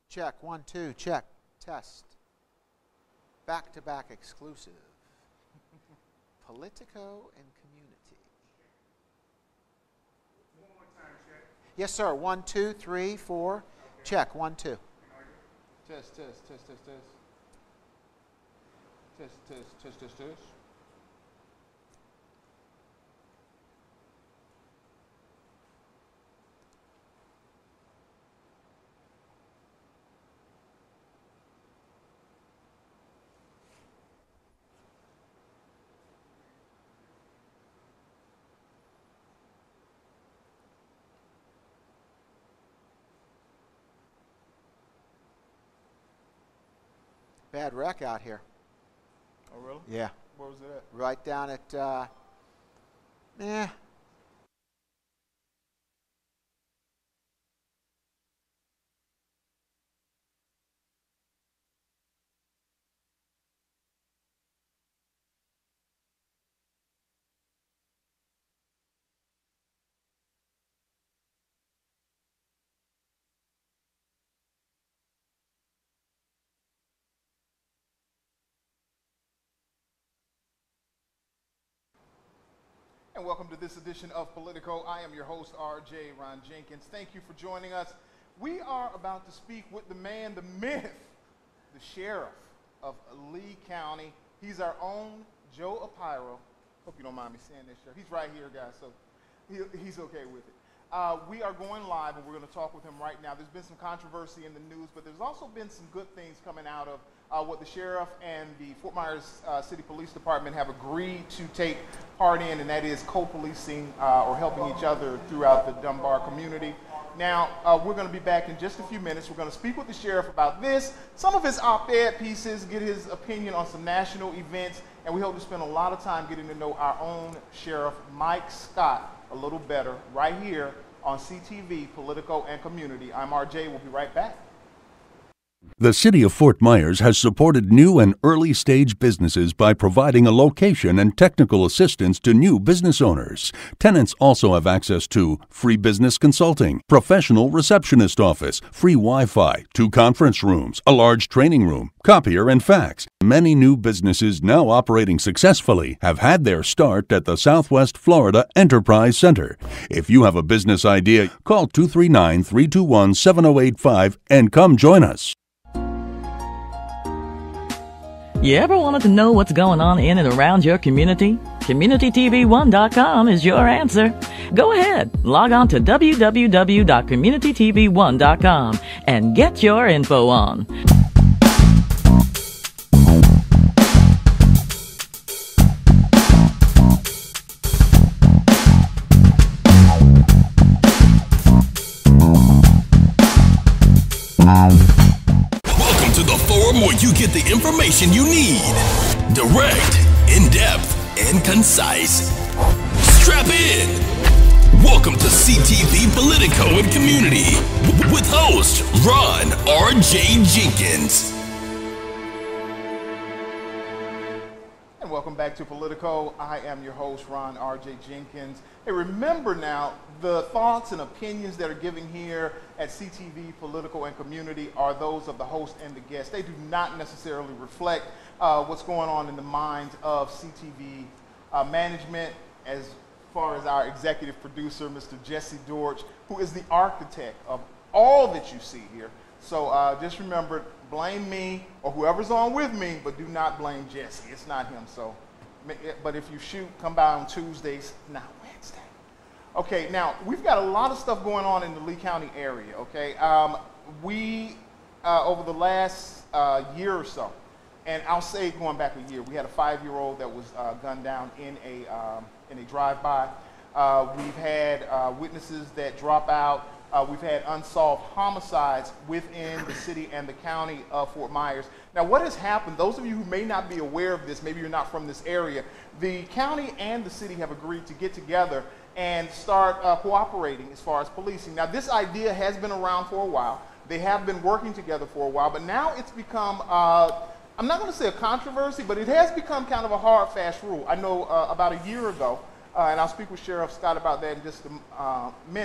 Check, 1, 2, check, test. Back-to-back exclusive. Politico and Community. One more time, check. Yes, sir. 1, 2, 3, 4. Okay. Check, 1, 2. Test, test, test, test, test. Test, test, test, test, test. Bad wreck out here. Oh, really? Yeah. Where was it at? Right down at, And welcome to this edition of Politico. I am your host, RJ Ron Jenkins. Thank you for joining us. We are about to speak with the man, the myth, the sheriff of Lee County. He's our own Joe Apiro. Hope you don't mind me saying this, Sheriff. He's right here, guys, so he's okay with it. We are going live, and we're going to talk with him right now. There's been some controversy in the news, but there's also been some good things coming out of what the sheriff and the Fort Myers City Police Department have agreed to take part in, and that is co-policing or helping each other throughout the Dunbar community. Now, we're going to be back in just a few minutes. We're going to speak with the sheriff about this, some of his op-ed pieces, get his opinion on some national events, and we hope to spend a lot of time getting to know our own Sheriff Mike Scott a little better right here on CTV, Politico and Community. I'm RJ. We'll be right back. The City of Fort Myers has supported new and early-stage businesses by providing a location and technical assistance to new business owners. Tenants also have access to free business consulting, professional receptionist office, free Wi-Fi, 2 conference rooms, a large training room, copier and fax. Many new businesses now operating successfully have had their start at the Southwest Florida Enterprise Center. If you have a business idea, call 239-321-7085 and come join us. You ever wanted to know what's going on in and around your community? CommunityTV1.com is your answer. Go ahead, log on to www.communitytv1.com and get your info on. Welcome to the forum where you get the information you need. Direct, in-depth, and concise. Strap in. Welcome to CTV Politico and Community with host Ron R.J. Jenkins. And welcome back to Politico. I am your host, Ron R.J. Jenkins. Hey, remember now, the thoughts and opinions that are given here at CTV Politico and Community are those of the host and the guest. They do not necessarily reflect what's going on in the minds of CTV management, as far as our executive producer, Mr. Jesse Dorch, who is the architect of all that you see here. So just remember, blame me or whoever's on with me, but do not blame Jesse. It's not him. So, but if you shoot, come by on Tuesdays, not Wednesday. Okay, now we've got a lot of stuff going on in the Lee County area. Okay, we over the last year or so, and I'll say going back a year, we had a 5-year-old that was gunned down in a drive-by. We've had witnesses that drop out. We've had unsolved homicides within the city and the county of Fort Myers. Now, what has happened, those of you who may not be aware of this, maybe you're not from this area, the county and the city have agreed to get together and start cooperating as far as policing. Now, this idea has been around for a while. They have been working together for a while, but now it's become, I'm not going to say a controversy, but it has become kind of a hard, fast rule. I know about a year ago, and I'll speak with Sheriff Scott about that in just a minute,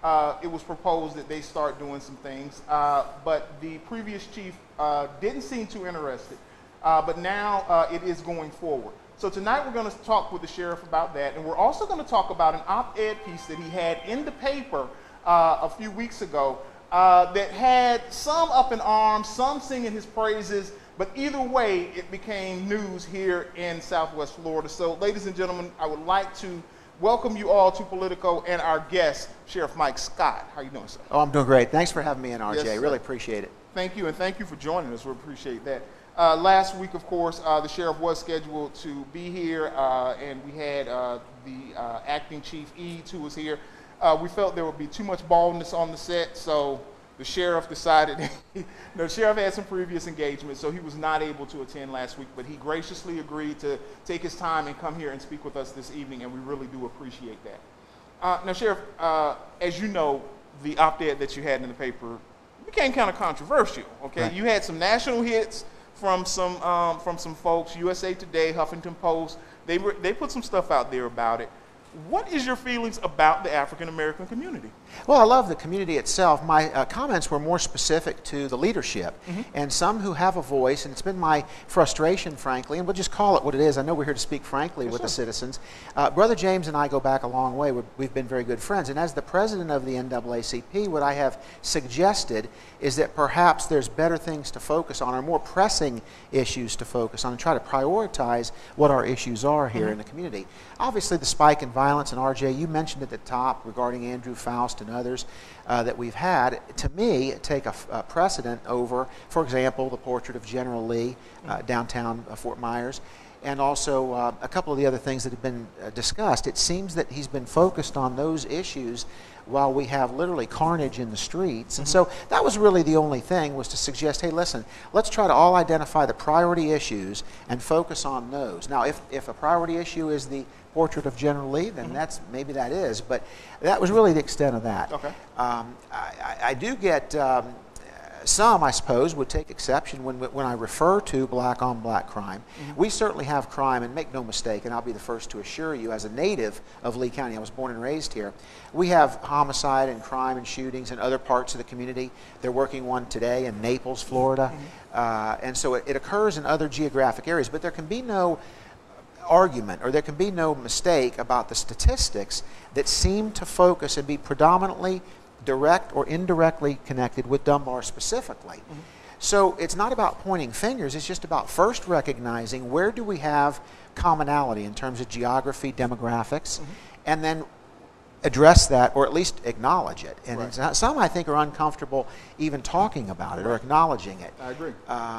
it was proposed that they start doing some things, but the previous chief didn't seem too interested. But now it is going forward. So tonight we're going to talk with the sheriff about that, and we're also going to talk about an op-ed piece that he had in the paper a few weeks ago that had some up in arms, some singing his praises, but either way, it became news here in Southwest Florida. So, ladies and gentlemen, I would like to welcome you all to Politico and our guest, Sheriff Mike Scott. How you doing, sir? Oh, I'm doing great. Thanks for having me in, RJ. Yes, sir. Really appreciate it. Thank you, and thank you for joining us. We appreciate that. Last week, of course, the sheriff was scheduled to be here, and we had the acting chief, Eads, who was here. We felt there would be too much baldness on the set, so the sheriff decided, the sheriff had some previous engagements, so he was not able to attend last week, but he graciously agreed to take his time and come here and speak with us this evening, and we really do appreciate that. Now, Sheriff, as you know, the op-ed that you had in the paper became kind of controversial, okay? Right. You had some national hits from some folks, USA Today, Huffington Post. They put some stuff out there about it. What is your feelings about the African American community? Well, I love the community itself. My comments were more specific to the leadership and some who have a voice, and it's been my frustration, frankly, and we'll just call it what it is. I know we're here to speak frankly with the citizens. Brother James and I go back a long way. We've been very good friends, and as the president of the NAACP, what I have suggested is that perhaps there's better things to focus on, or more pressing issues to focus on, and try to prioritize what our issues are here in the community. Obviously, the spike in violence, and RJ, you mentioned at the top regarding Andrew Faust and others that we've had, to me, take a precedent over, for example, the portrait of General Lee downtown Fort Myers, and also a couple of the other things that have been discussed. It seems that he's been focused on those issues while we have literally carnage in the streets. And so that was really the only thing, was to suggest, hey, listen, let's try to all identify the priority issues and focus on those. Now, if a priority issue is the portrait of General Lee, then maybe that is, but that was really the extent of that. Okay. I do get some, I suppose, would take exception when I refer to black-on-black crime. We certainly have crime, and make no mistake, and I'll be the first to assure you, as a native of Lee County, I was born and raised here, we have homicide and crime and shootings in other parts of the community. They're working one today in Naples, Florida, and so it occurs in other geographic areas, but there can be no argument, or there can be no mistake about the statistics that seem to focus and be predominantly direct or indirectly connected with Dunbar specifically. So it's not about pointing fingers, it's just about first recognizing where do we have commonality in terms of geography, demographics, and then address that, or at least acknowledge it. And it's not, some, I think, are uncomfortable even talking about it or acknowledging it. I agree.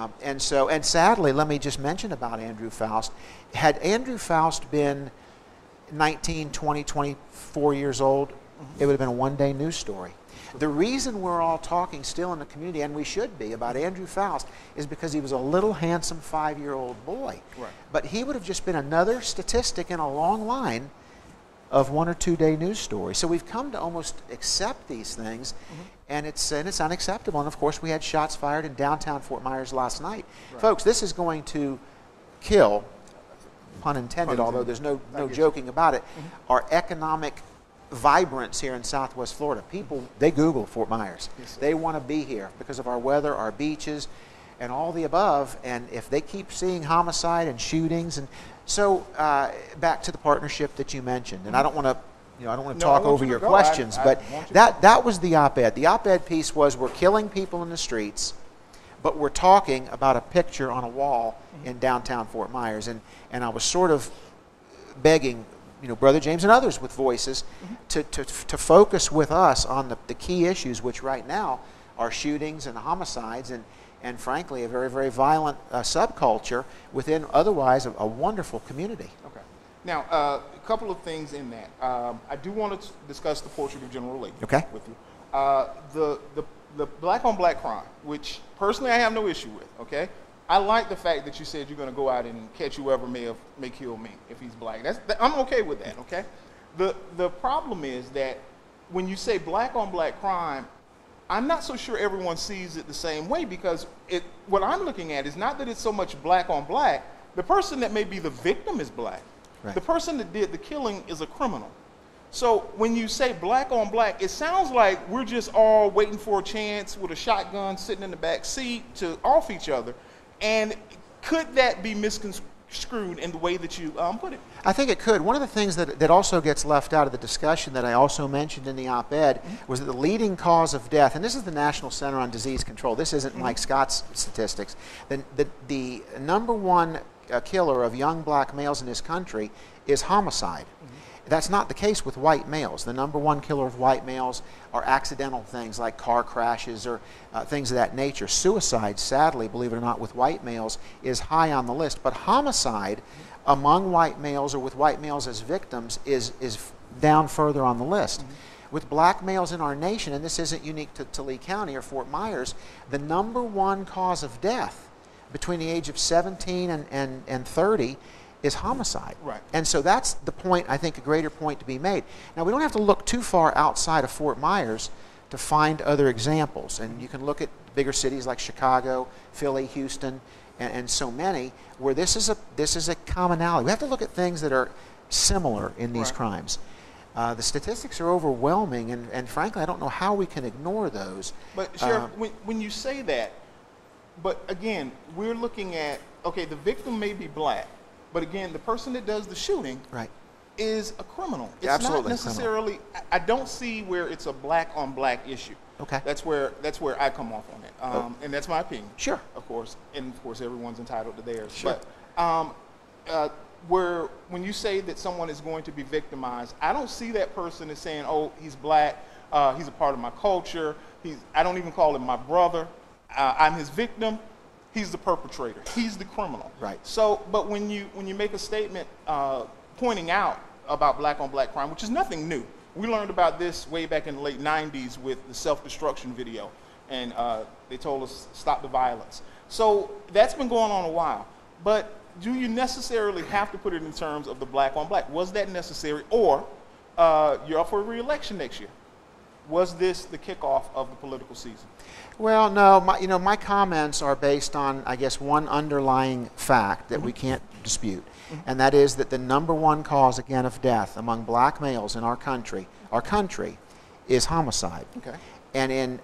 And sadly, let me just mention about Andrew Faust. Had Andrew Faust been 19, 20, 24 years old, it would have been a one-day news story. The reason we're all talking still in the community, and we should be, about Andrew Faust is because he was a little handsome 5-year-old boy. Right. But he would have just been another statistic in a long line of 1 or 2 day news stories. So we've come to almost accept these things, and it's unacceptable. And of course, we had shots fired in downtown Fort Myers last night. Folks, this is going to kill, pun intended, although there's no joking about it, our economic vibrance here in Southwest Florida. People, they Google Fort Myers. They want to be here because of our weather, our beaches, and all the above. And if they keep seeing homicide and shootings, and so back to the partnership that you mentioned, and I don't want to talk over your questions, but that was the op-ed. The op-ed piece was, we're killing people in the streets, but we're talking about a picture on a wall in downtown Fort Myers, and I was sort of begging, Brother James and others with voices to focus with us on the key issues, which right now are shootings and homicides, and frankly, a very, very violent subculture within otherwise a wonderful community. Okay. Now, a couple of things in that. I do want to discuss the portrait of General Lee with you. The black-on-black crime, which personally I have no issue with, okay? I like the fact that you said you're going to go out and catch whoever may kill me if he's black. I'm okay with that, okay? The problem is that when you say black-on-black crime, I'm not so sure everyone sees it the same way, because what I'm looking at is not that it's so much black-on-black. The person that may be the victim is black. Right. The person that did the killing is a criminal. So when you say black on black, it sounds like we're just all waiting for a chance with a shotgun sitting in the back seat to off each other. And could that be misconstrued in the way that you put it? I think it could. One of the things that also gets left out of the discussion that I also mentioned in the op-ed was that the leading cause of death, and this is the National Center on Disease Control, this isn't Mike Scott's statistics, the number one killer of young black males in this country is homicide. That's not the case with white males. The number one killer of white males are accidental things like car crashes or things of that nature. Suicide, sadly, believe it or not, with white males is high on the list. But homicide among white males or with white males as victims is down further on the list. With black males in our nation, and this isn't unique to Lee County or Fort Myers, the number one cause of death between the age of 17 and 30 is homicide. Right. And so that's the point, I think, a greater point to be made. Now, we don't have to look too far outside of Fort Myers to find other examples. And you can look at bigger cities like Chicago, Philly, Houston, and so many, where this is a commonality. We have to look at things that are similar in these crimes. The statistics are overwhelming, and frankly, I don't know how we can ignore those. But, Sheriff, when you say that, but again, we're looking at, okay, the victim may be black, but again, the person that does the shooting is a criminal. It's Absolutely not necessarily. I don't see where it's a black on black issue. Okay. That's where I come off on it, and that's my opinion. Sure. Of course, and of course, everyone's entitled to theirs. Sure. But when you say that someone is going to be victimized, I don't see that person as saying, "Oh, he's black. He's a part of my culture. I don't even call him my brother. I'm his victim. He's the perpetrator. He's the criminal." Right. So, but when you make a statement pointing out about black on black crime, which is nothing new. We learned about this way back in the late 90s with the self-destruction video, and they told us stop the violence. So that's been going on a while. But do you necessarily have to put it in terms of the black on black? Was that necessary? Or you're up for re-election next year. Was this the kickoff of the political season? Well, no. My comments are based on, I guess, one underlying fact that we can't dispute, and that is that the number one cause, again, of death among black males in our country, is homicide. Okay. And in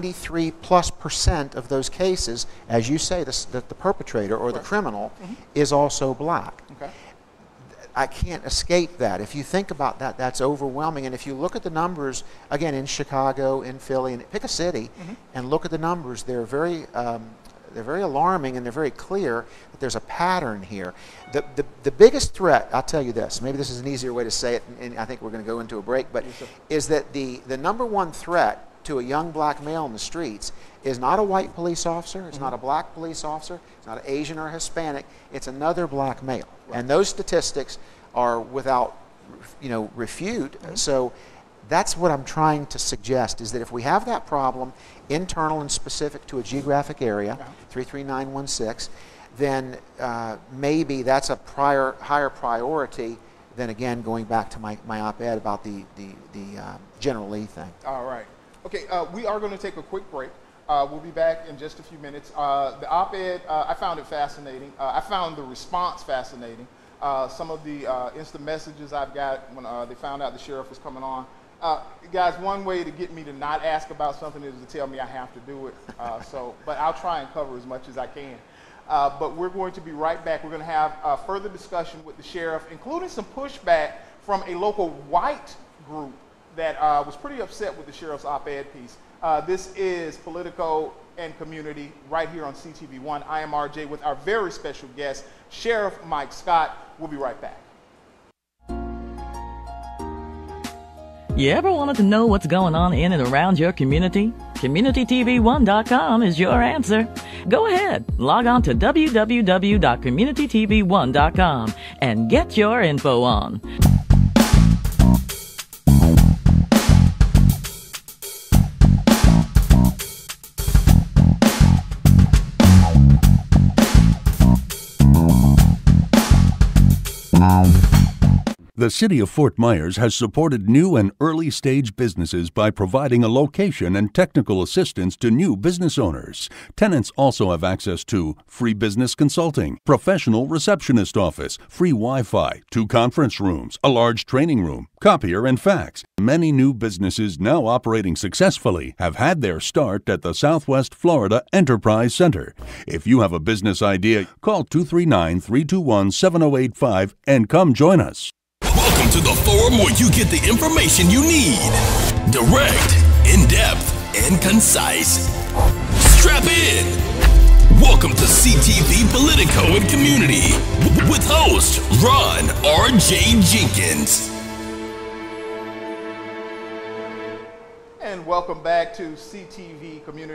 93+% of those cases, as you say, the perpetrator or the criminal is also black. Okay. I can't escape that. If you think about that, that's overwhelming. And if you look at the numbers, again, in Chicago, in Philly, and pick a city, and look at the numbers, they're very alarming, and they're very clear that there's a pattern here. The biggest threat, I'll tell you this, maybe this is an easier way to say it, and I think we're going to go into a break, but is that the number one threat to a young black male in the streets is not a white police officer, it's not a black police officer, it's not an Asian or Hispanic, it's another black male. Right. And those statistics are without refute. So that's what I'm trying to suggest, is that if we have that problem internal and specific to a geographic area, 33916, then maybe that's a higher priority than, again, going back to my op-ed about the General Lee thing. All right. Okay, we are going to take a quick break. We'll be back in just a few minutes. The op-ed, I found it fascinating. I found the response fascinating. Some of the instant messages I've got when they found out the sheriff was coming on. Guys, one way to get me to not ask about something is to tell me I have to do it. But I'll try and cover as much as I can. But we're going to be right back. We're going to have further discussion with the sheriff, including some pushback from a local white group that was pretty upset with the sheriff's op-ed piece. This is Politico and Community right here on CTV1. I am RJ with our very special guest, Sheriff Mike Scott. We'll be right back. You ever wanted to know what's going on in and around your community? CommunityTV1.com is your answer. Go ahead, log on to www.communitytv1.com and get your info on. The City of Fort Myers has supported new and early stage businesses by providing a location and technical assistance to new business owners. Tenants also have access to free business consulting, professional receptionist office, free Wi-Fi, 2 conference rooms, a large training room, copier and fax. Many new businesses now operating successfully have had their start at the Southwest Florida Enterprise Center. If you have a business idea, call 239-321-7085 and come join us. Welcome to the forum where you get the information you need. Direct, in-depth, and concise. Strap in. Welcome to CTV Politico and Community with host Ron R.J. Jenkins. And welcome back to CTV Community.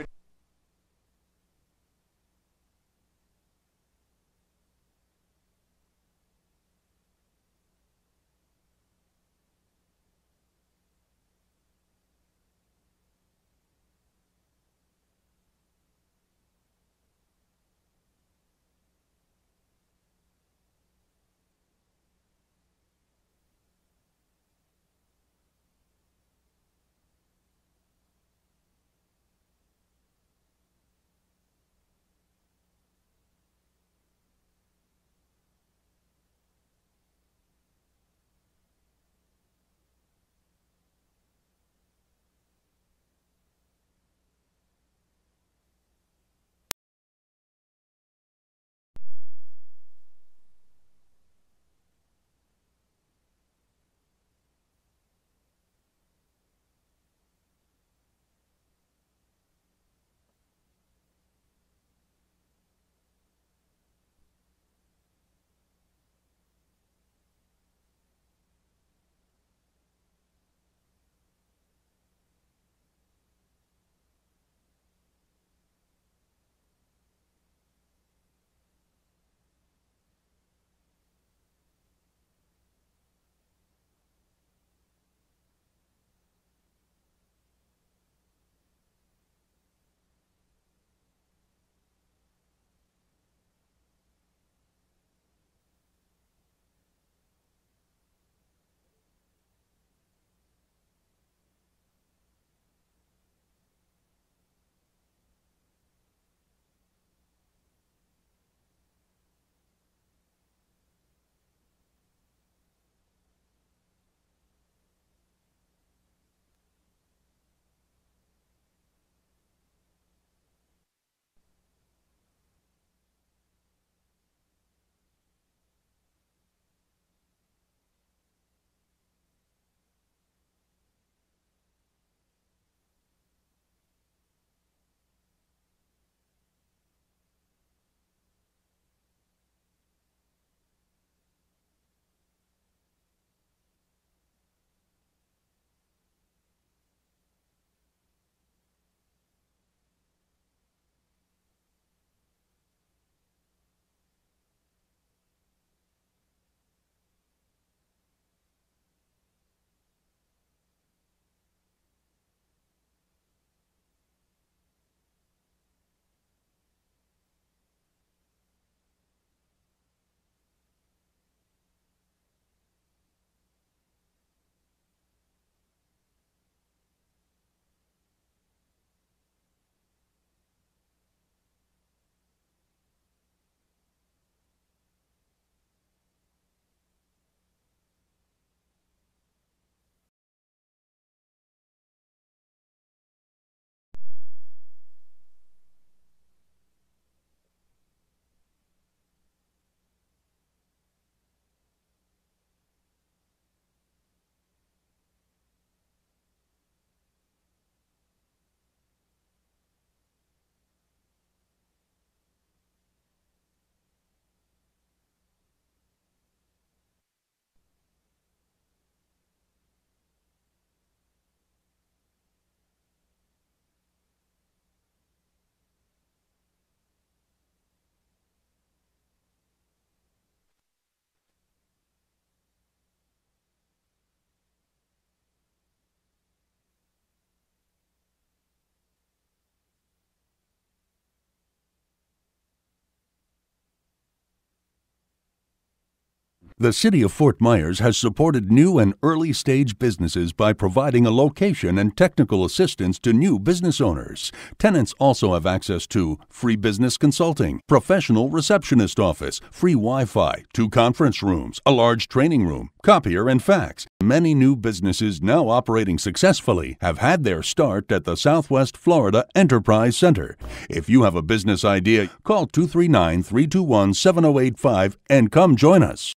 The City of Fort Myers has supported new and early stage businesses by providing a location and technical assistance to new business owners. Tenants also have access to free business consulting, professional receptionist office, free Wi-Fi, 2 conference rooms, a large training room, copier and fax. Many new businesses now operating successfully have had their start at the Southwest Florida Enterprise Center. If you have a business idea, call 239-321-7085 and come join us.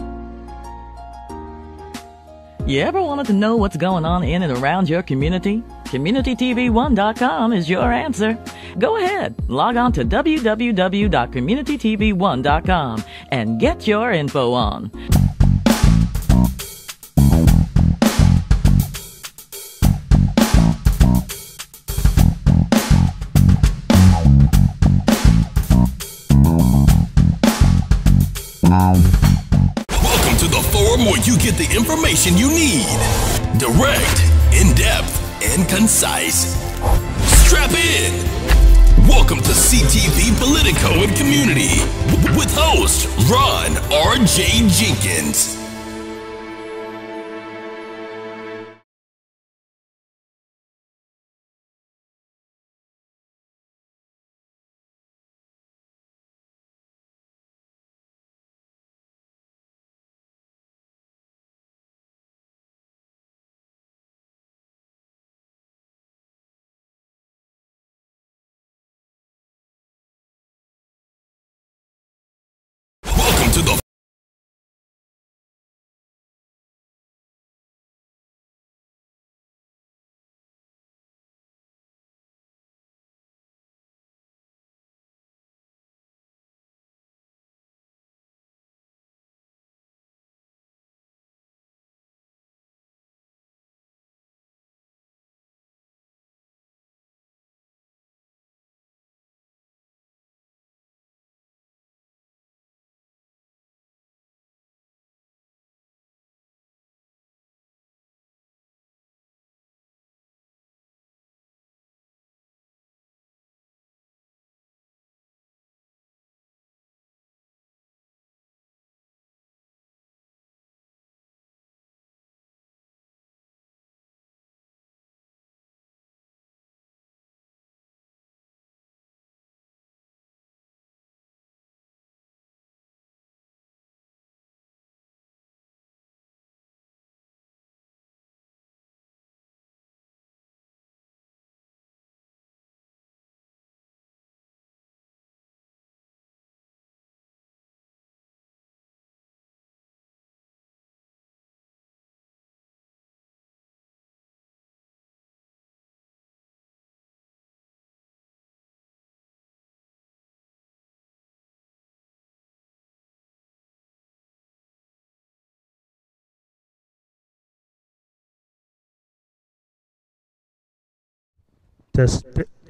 You ever wanted to know what's going on in and around your community? CommunityTV1.com is your answer. Go ahead, log on to www.communitytv1.com and get your info on. Welcome to the forum where you get the information you need. Direct, in-depth, and concise. Strap in. Welcome to CTV Politico and Community with host Ron R.J. Jenkins. Welcome to the Test.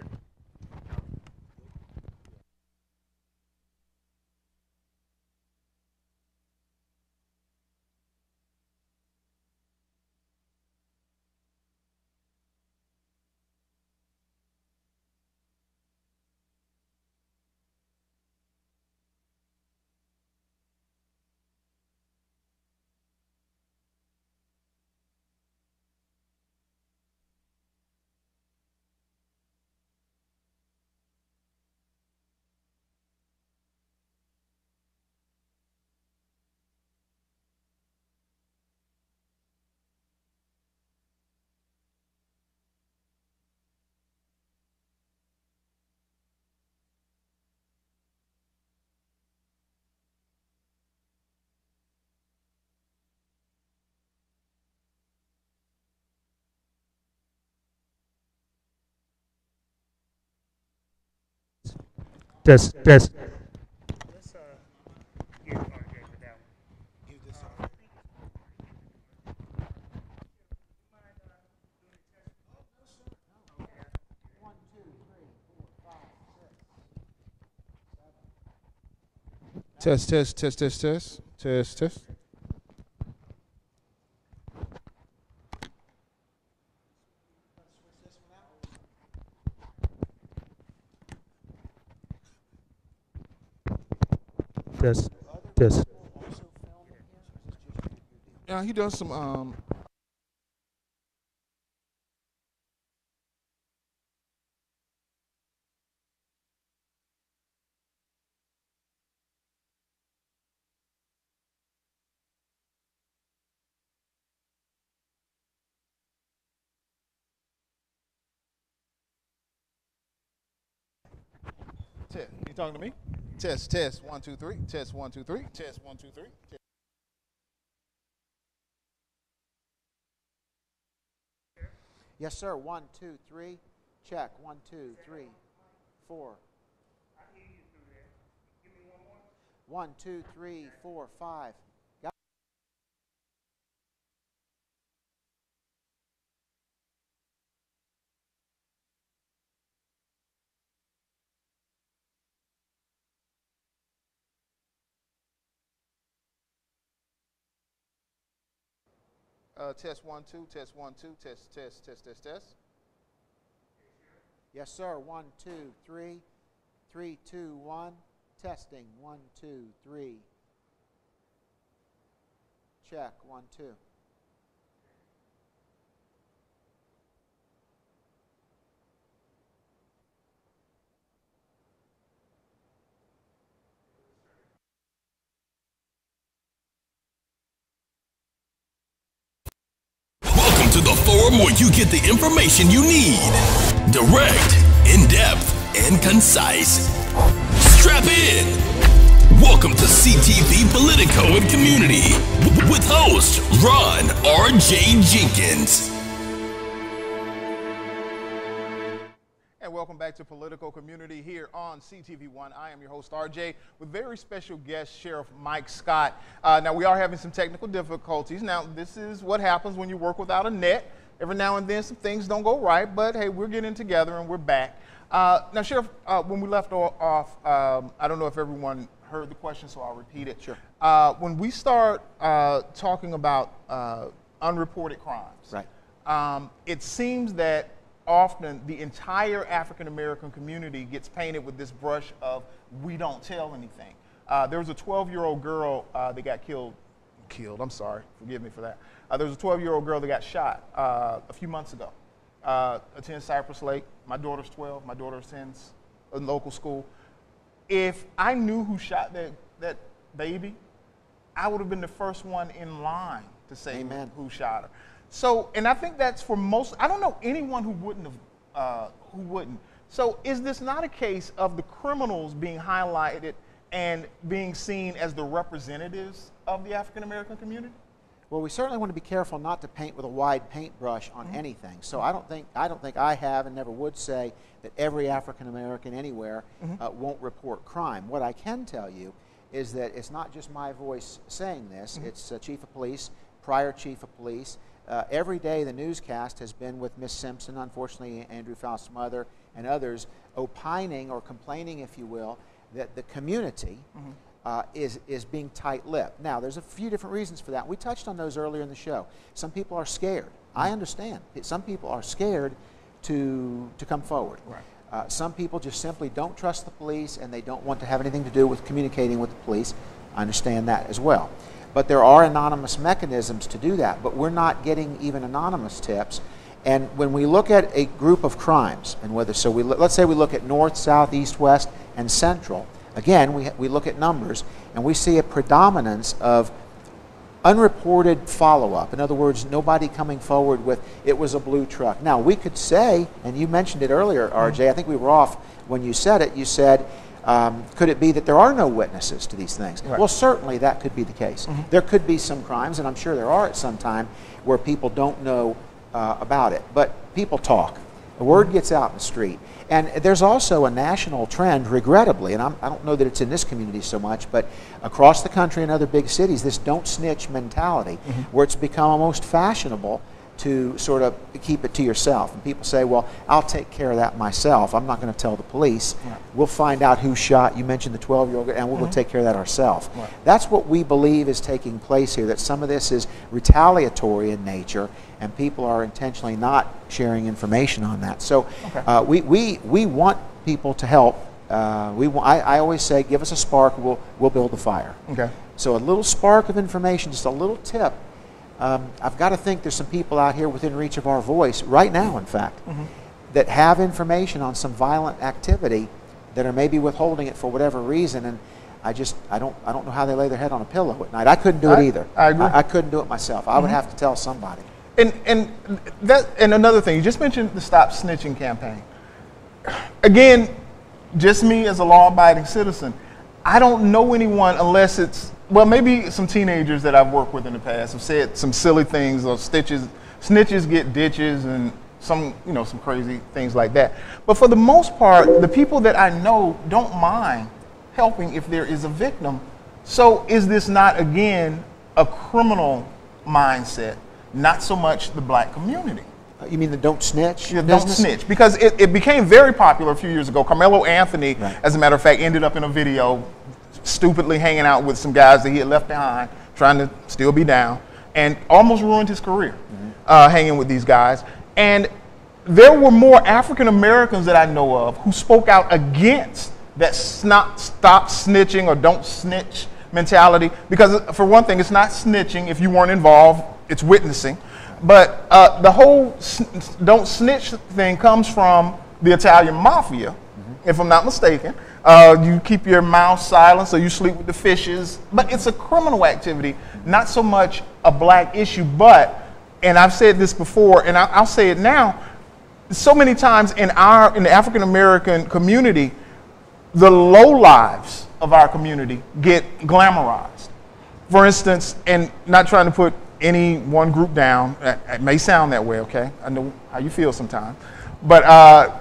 Test. Test. Test, test, test, test, test, test, test. Test. Test. he does some. You talking to me? Test 1 2 3. Test 1 2 3. Test 1 2 3. Yes, sir. 1 2 3. Check. 1 2 3 4. 1 2 3 4 5. Got Test 1 2. Test 1 2. Test. Yes, sir. 1 2 3. 3 2 1. Testing. 1 2 3. Check. 1 2. Welcome to the forum where you get the information you need. Direct, in-depth, and concise. Strap in. Welcome to CTV Politico and Community with host Ron R.J. Jenkins. And welcome back to Political Community here on CTV1. I am your host, RJ, with very special guest, Sheriff Mike Scott. Now, we are having some technical difficulties. Now, this is what happens when you work without a net. Every now and then, some things don't go right, but hey, we're getting together and we're back. Now, Sheriff, when we left off, I don't know if everyone heard the question, so I'll repeat it. Sure. When we start talking about unreported crimes, Right. It seems that often the entire African American community gets painted with this brush of we don't tell anything. There was a 12-year-old girl that got killed, I'm sorry, forgive me for that. There was a 12-year-old girl that got shot a few months ago. Attends Cypress Lake. My daughter's 12. My daughter attends a local school. If I knew who shot that baby, I would have been the first one in line to say Amen. who shot her. So, and I think that's for most, I don't know anyone who wouldn't. So is this not a case of the criminals being highlighted and being seen as the representatives of the African American community? Well, we certainly want to be careful not to paint with a wide paintbrush on anything. So I don't think I have and never would say that every African American anywhere won't report crime. What I can tell you is that it's not just my voice saying this. It's Chief of Police, prior Chief of Police. Every day the newscast has been with Miss Simpson, unfortunately Andrew Faust's mother, and others opining or complaining, if you will, that the community is being tight-lipped. Now, there's a few different reasons for that. We touched on those earlier in the show. Some people are scared. I understand. Some people are scared to come forward. Right. Some people just simply don't trust the police and they don't want to have anything to do with communicating with the police. I understand that as well. But there are anonymous mechanisms to do that, but we're not getting even anonymous tips. And when we look at a group of crimes, and whether so, let's say we look at north, south, east, west, and central. Again, we look at numbers, and we see a predominance of unreported follow-up. In other words, nobody coming forward with, it was a blue truck. Now, we could say, and you mentioned it earlier, RJ, I think we were off when you said it, you said, could it be that there are no witnesses to these things? Right. Well, certainly that could be the case. There could be some crimes, and I'm sure there are at some time, where people don't know about it. But people talk. The word gets out in the street. And there's also a national trend, regrettably, and I don't know that it's in this community so much, but across the country and other big cities, this don't snitch mentality, where it's become almost fashionable to sort of keep it to yourself. And people say, well, I'll take care of that myself. I'm not going to tell the police. Right. We'll find out who shot. You mentioned the 12-year-old, and we'll go take care of that ourselves. Right. That's what we believe is taking place here, that some of this is retaliatory in nature, and people are intentionally not sharing information on that. So we want people to help. I always say, give us a spark, we'll build the fire. Okay. So a little spark of information, just a little tip, I've got to think there's some people out here within reach of our voice right now, in fact, that have information on some violent activity that are maybe withholding it for whatever reason, and I don't know how they lay their head on a pillow at night. I couldn't do it either. I agree. I couldn't do it myself. I would have to tell somebody. And another thing, you just mentioned the Stop Snitching campaign. Again, just me as a law-abiding citizen, I don't know anyone unless it's, well, maybe some teenagers that I've worked with in the past have said some silly things, or snitches get ditches, and some crazy things like that. But for the most part, the people that I know don't mind helping if there is a victim. So is this not, again, a criminal mindset, not so much the black community? You mean the don't snitch? Yeah, don't snitch. Because it became very popular a few years ago. Carmelo Anthony, as a matter of fact, ended up in a video stupidly hanging out with some guys that he had left behind, trying to still be down, and almost ruined his career hanging with these guys. And there were more African Americans that I know of who spoke out against that stop snitching or don't snitch mentality. Because for one thing, it's not snitching if you weren't involved, it's witnessing. But the whole don't snitch thing comes from the Italian mafia, if I'm not mistaken. You keep your mouth silent so you sleep with the fishes. But it's a criminal activity, not so much a black issue. But, and I've said this before, and I'll say it now, so many times in the African American community, the low lives of our community get glamorized. For instance, and not trying to put any one group down, it may sound that way, okay? I know how you feel sometimes. But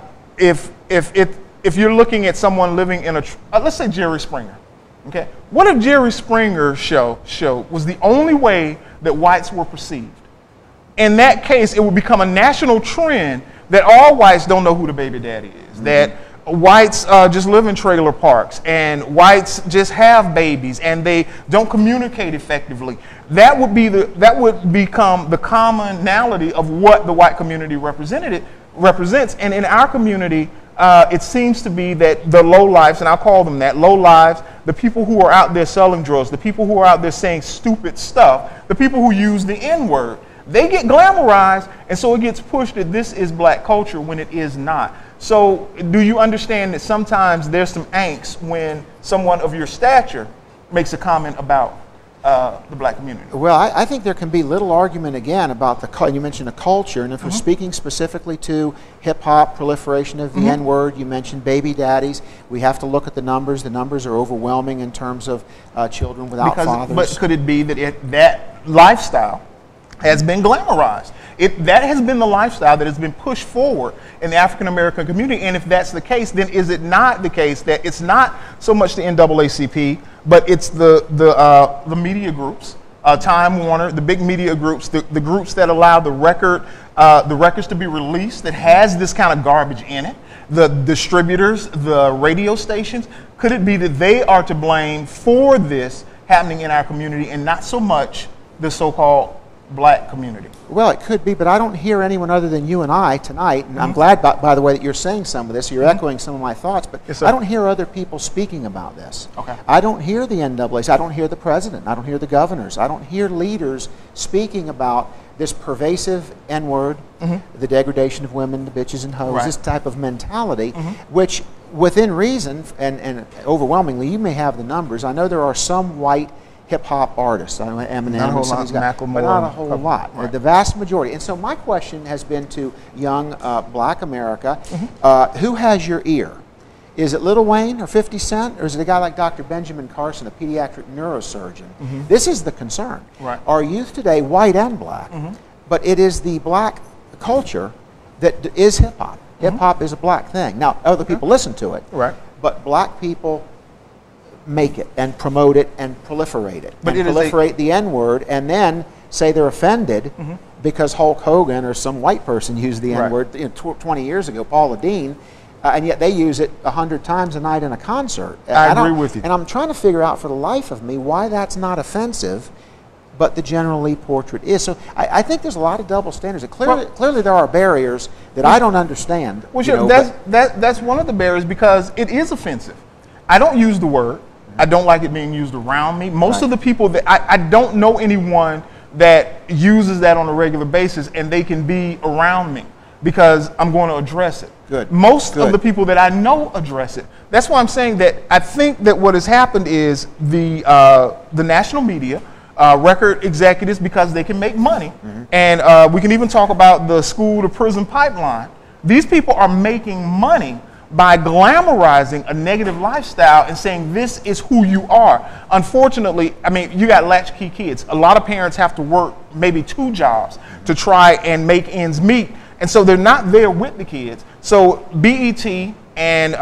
if you're looking at someone living in let's say Jerry Springer, okay? What if Jerry Springer's show was the only way that whites were perceived? In that case, it would become a national trend that all whites don't know who the baby daddy is, that whites just live in trailer parks, and whites just have babies, and they don't communicate effectively. That would become the commonality of what the white community represents. And in our community, it seems to be that the low lives, and I'll call them that, low lives, the people who are out there selling drugs, the people who are out there saying stupid stuff, the people who use the N-word, they get glamorized, and so it gets pushed that this is black culture when it is not. So do you understand that sometimes there's some angst when someone of your stature makes a comment about the black community? Well, I think there can be little argument, again, about you mentioned a culture, and if we're speaking specifically to hip-hop, proliferation of the N-word, you mentioned baby daddies, we have to look at the numbers. The numbers are overwhelming in terms of children without fathers. But could it be that that lifestyle has been glamorized? That has been the lifestyle that has been pushed forward in the African American community. And if that's the case, then is it not the case that it's not so much the NAACP, but it's the media groups, Time Warner, the big media groups, the groups that allow the records to be released that has this kind of garbage in it, the distributors, the radio stations? Could it be that they are to blame for this happening in our community and not so much the so-called black community? Well, it could be, but I don't hear anyone other than you and I tonight, and I'm glad, by the way, that you're saying some of this. You're echoing some of my thoughts, but yes, I don't hear other people speaking about this. Okay. I don't hear the NAACP. I don't hear the president. I don't hear the governors. I don't hear leaders speaking about this pervasive N-word, the degradation of women, the bitches and hoes, this type of mentality, which within reason, and overwhelmingly, you may have the numbers. I know there are some white hip-hop artists, I know Eminem and some of these guys, but not a whole lot. Right. The vast majority. And so my question has been to young black America, who has your ear? Is it Lil Wayne or 50 Cent, or is it a guy like Dr. Benjamin Carson, a pediatric neurosurgeon? This is the concern. Right. Our youth today, white and black, but it is the black culture that is hip-hop. Hip-hop is a black thing. Now, other people listen to it, but black people make it and promote it and proliferate it. But proliferate the N-word and then say they're offended because Hulk Hogan or some white person used the N-word 20 years ago, Paula Deen, and yet they use it 100 times a night in a concert. I agree with you. And I'm trying to figure out for the life of me why that's not offensive, but the General Lee portrait is. So I think there's a lot of double standards. Clearly there are barriers that I don't understand. Well, sure, that's one of the barriers, because it is offensive. I don't use the word. I don't like it being used around me. Most of the people that I don't know anyone that uses that on a regular basis, and they can be around me because I'm going to address it. Good. Most Good. of the people that I know address it. That's why I'm saying that I think that what has happened is the national media, record executives, because they can make money, and we can even talk about the school to prison pipeline. These people are making money by glamorizing a negative lifestyle and saying this is who you are. Unfortunately, I mean, you got latchkey kids. A lot of parents have to work maybe 2 jobs to try and make ends meet. And so they're not there with the kids. So BET and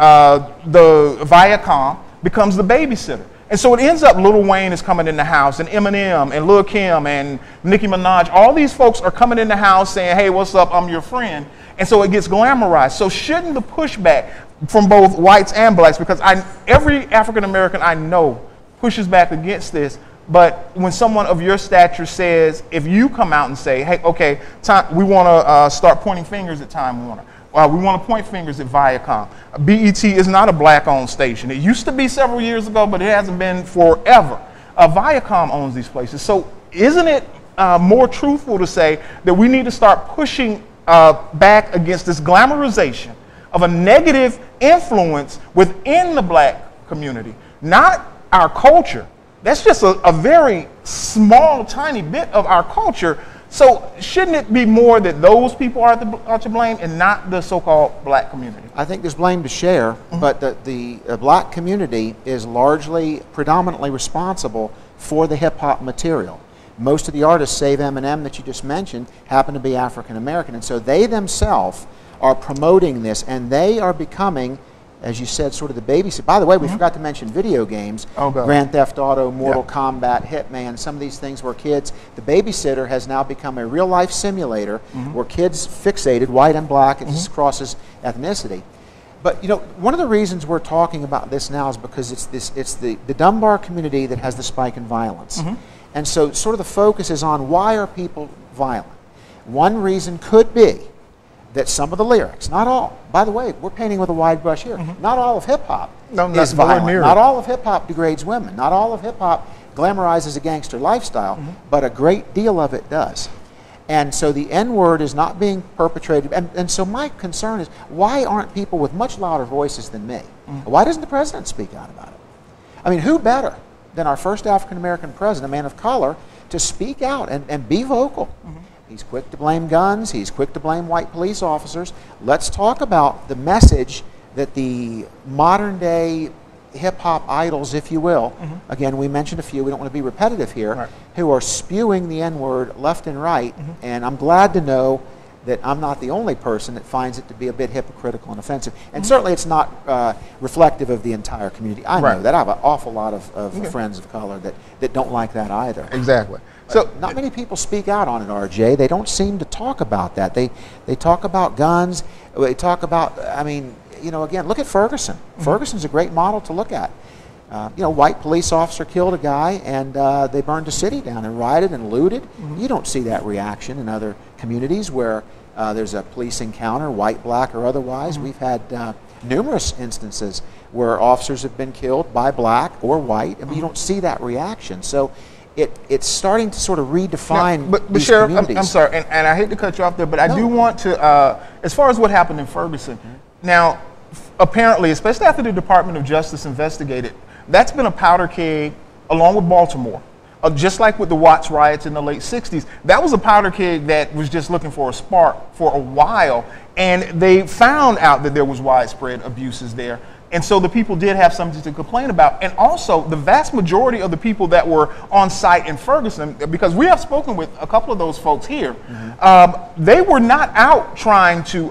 the Viacom becomes the babysitter. And so it ends up Lil Wayne is coming in the house, and Eminem and Lil Kim and Nicki Minaj. All these folks are coming in the house saying, hey, what's up, I'm your friend. And so it gets glamorized. So shouldn't the pushback from both whites and blacks, because every African American I know pushes back against this, but when someone of your stature says, if you come out and say, hey, okay, we want to start pointing fingers at Time Warner. We want to point fingers at Viacom. BET is not a black-owned station. It used to be several years ago, but it hasn't been forever. Viacom owns these places. So isn't it more truthful to say that we need to start pushing back against this glamorization of a negative influence within the black community, not our culture? That's just a very small, tiny bit of our culture. So shouldn't it be more that those people are to blame and not the so-called black community? I think there's blame to share, but the black community is predominantly responsible for the hip-hop material. Most of the artists, save Eminem that you just mentioned, happen to be African American, and so they themselves are promoting this, and they are becoming, as you said, sort of the babysitter. By the way, we forgot to mention video games. Grand Theft Auto, Mortal Kombat, Hitman, some of these things where kids, the babysitter has now become a real-life simulator where kids fixated, white and black, it just crosses ethnicity. But, you know, one of the reasons we're talking about this now is because it's the Dunbar community that has the spike in violence. And so sort of the focus is on why are people violent. One reason could be that some of the lyrics, not all, by the way, we're painting with a wide brush here, not all of hip-hop is violent. Not all of hip-hop degrades women. Not all of hip-hop glamorizes a gangster lifestyle, but a great deal of it does. And so the N-word is not being perpetrated. And so my concern is, why aren't people with much louder voices than me? Why doesn't the president speak out about it? I mean, who better than our first African-American president, a man of color, to speak out and be vocal? He's quick to blame guns. He's quick to blame white police officers. Let's talk about the message that the modern-day hip-hop idols, if you will, again, we mentioned a few, we don't want to be repetitive here, who are spewing the N-word left and right, and I'm glad to know that I'm not the only person that finds it to be a bit hypocritical and offensive. And certainly it's not reflective of the entire community. I know that. I have an awful lot of friends of color that don't like that either. Exactly. So not many people speak out on it, RJ. They don't seem to talk about that. They talk about guns. They talk about, I mean, you know, again, look at Ferguson. Ferguson's a great model to look at. You know, white police officer killed a guy, and they burned a city down and rioted and looted. You don't see that reaction in other communities where there's a police encounter, white, black, or otherwise. We've had numerous instances where officers have been killed by black or white, and you don't see that reaction. So it's starting to sort of redefine but these Sheriff, communities. I'm sorry, and I hate to cut you off there, but I do want to, as far as what happened in Ferguson, now, apparently, especially after the Department of Justice investigated, that's been a powder keg along with Baltimore. Just like with the Watts riots in the late 60s, that was a powder keg that was just looking for a spark for a while, and they found out that there was widespread abuses there. And so the people did have something to complain about. And also, the vast majority of the people that were on site in Ferguson, because we have spoken with a couple of those folks here, they were not out trying to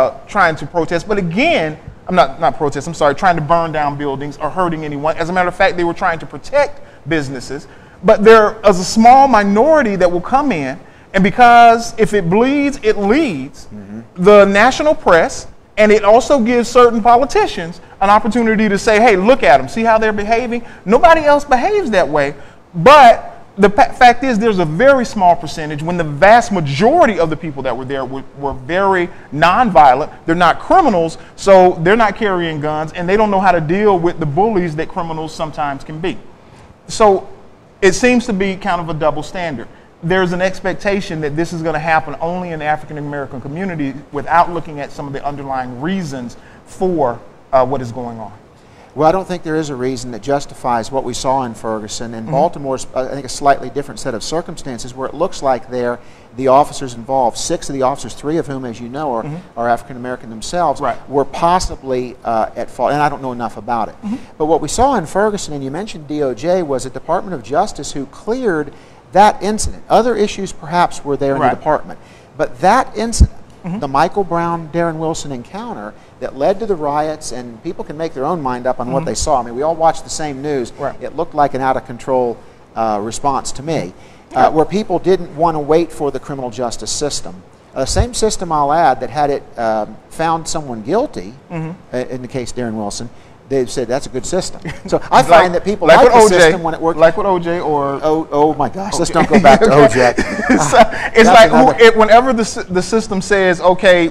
protest. But again, not protest, I'm sorry, trying to burn down buildings or hurting anyone. As a matter of fact, they were trying to protect businesses. But there is a small minority that will come in, and because if it bleeds, it leads, the national press, and it also gives certain politicians an opportunity to say, hey, look at them, see how they're behaving? Nobody else behaves that way. But the fact is, there's a very small percentage when the vast majority of the people that were there were very nonviolent. They're not criminals, so they're not carrying guns, and they don't know how to deal with the bullies that criminals sometimes can be. So it seems to be kind of a double standard. there's an expectation that this is going to happen only in the African American community without looking at some of the underlying reasons for what is going on. Well, I don't think there is a reason that justifies what we saw in Ferguson. In Baltimore's, I think, a slightly different set of circumstances where it looks like the officers involved, 6 of the officers, 3 of whom, as you know, are African American themselves, were possibly at fault, and I don't know enough about it. But what we saw in Ferguson, and you mentioned DOJ, was a Department of Justice who cleared that incident. Other issues perhaps were there in the department, but that incident, the Michael Brown, Darren Wilson encounter that led to the riots, and people can make their own mind up on what they saw. I mean, we all watched the same news. It looked like an out-of-control response to me, where people didn't want to wait for the criminal justice system. The same system, I'll add, that had it found someone guilty, in the case Darren Wilson, they said that's a good system. So I find that people like the system when it works. Like with OJ or... Oh my gosh, let's don't go back to OJ. It's like whenever the system says, okay,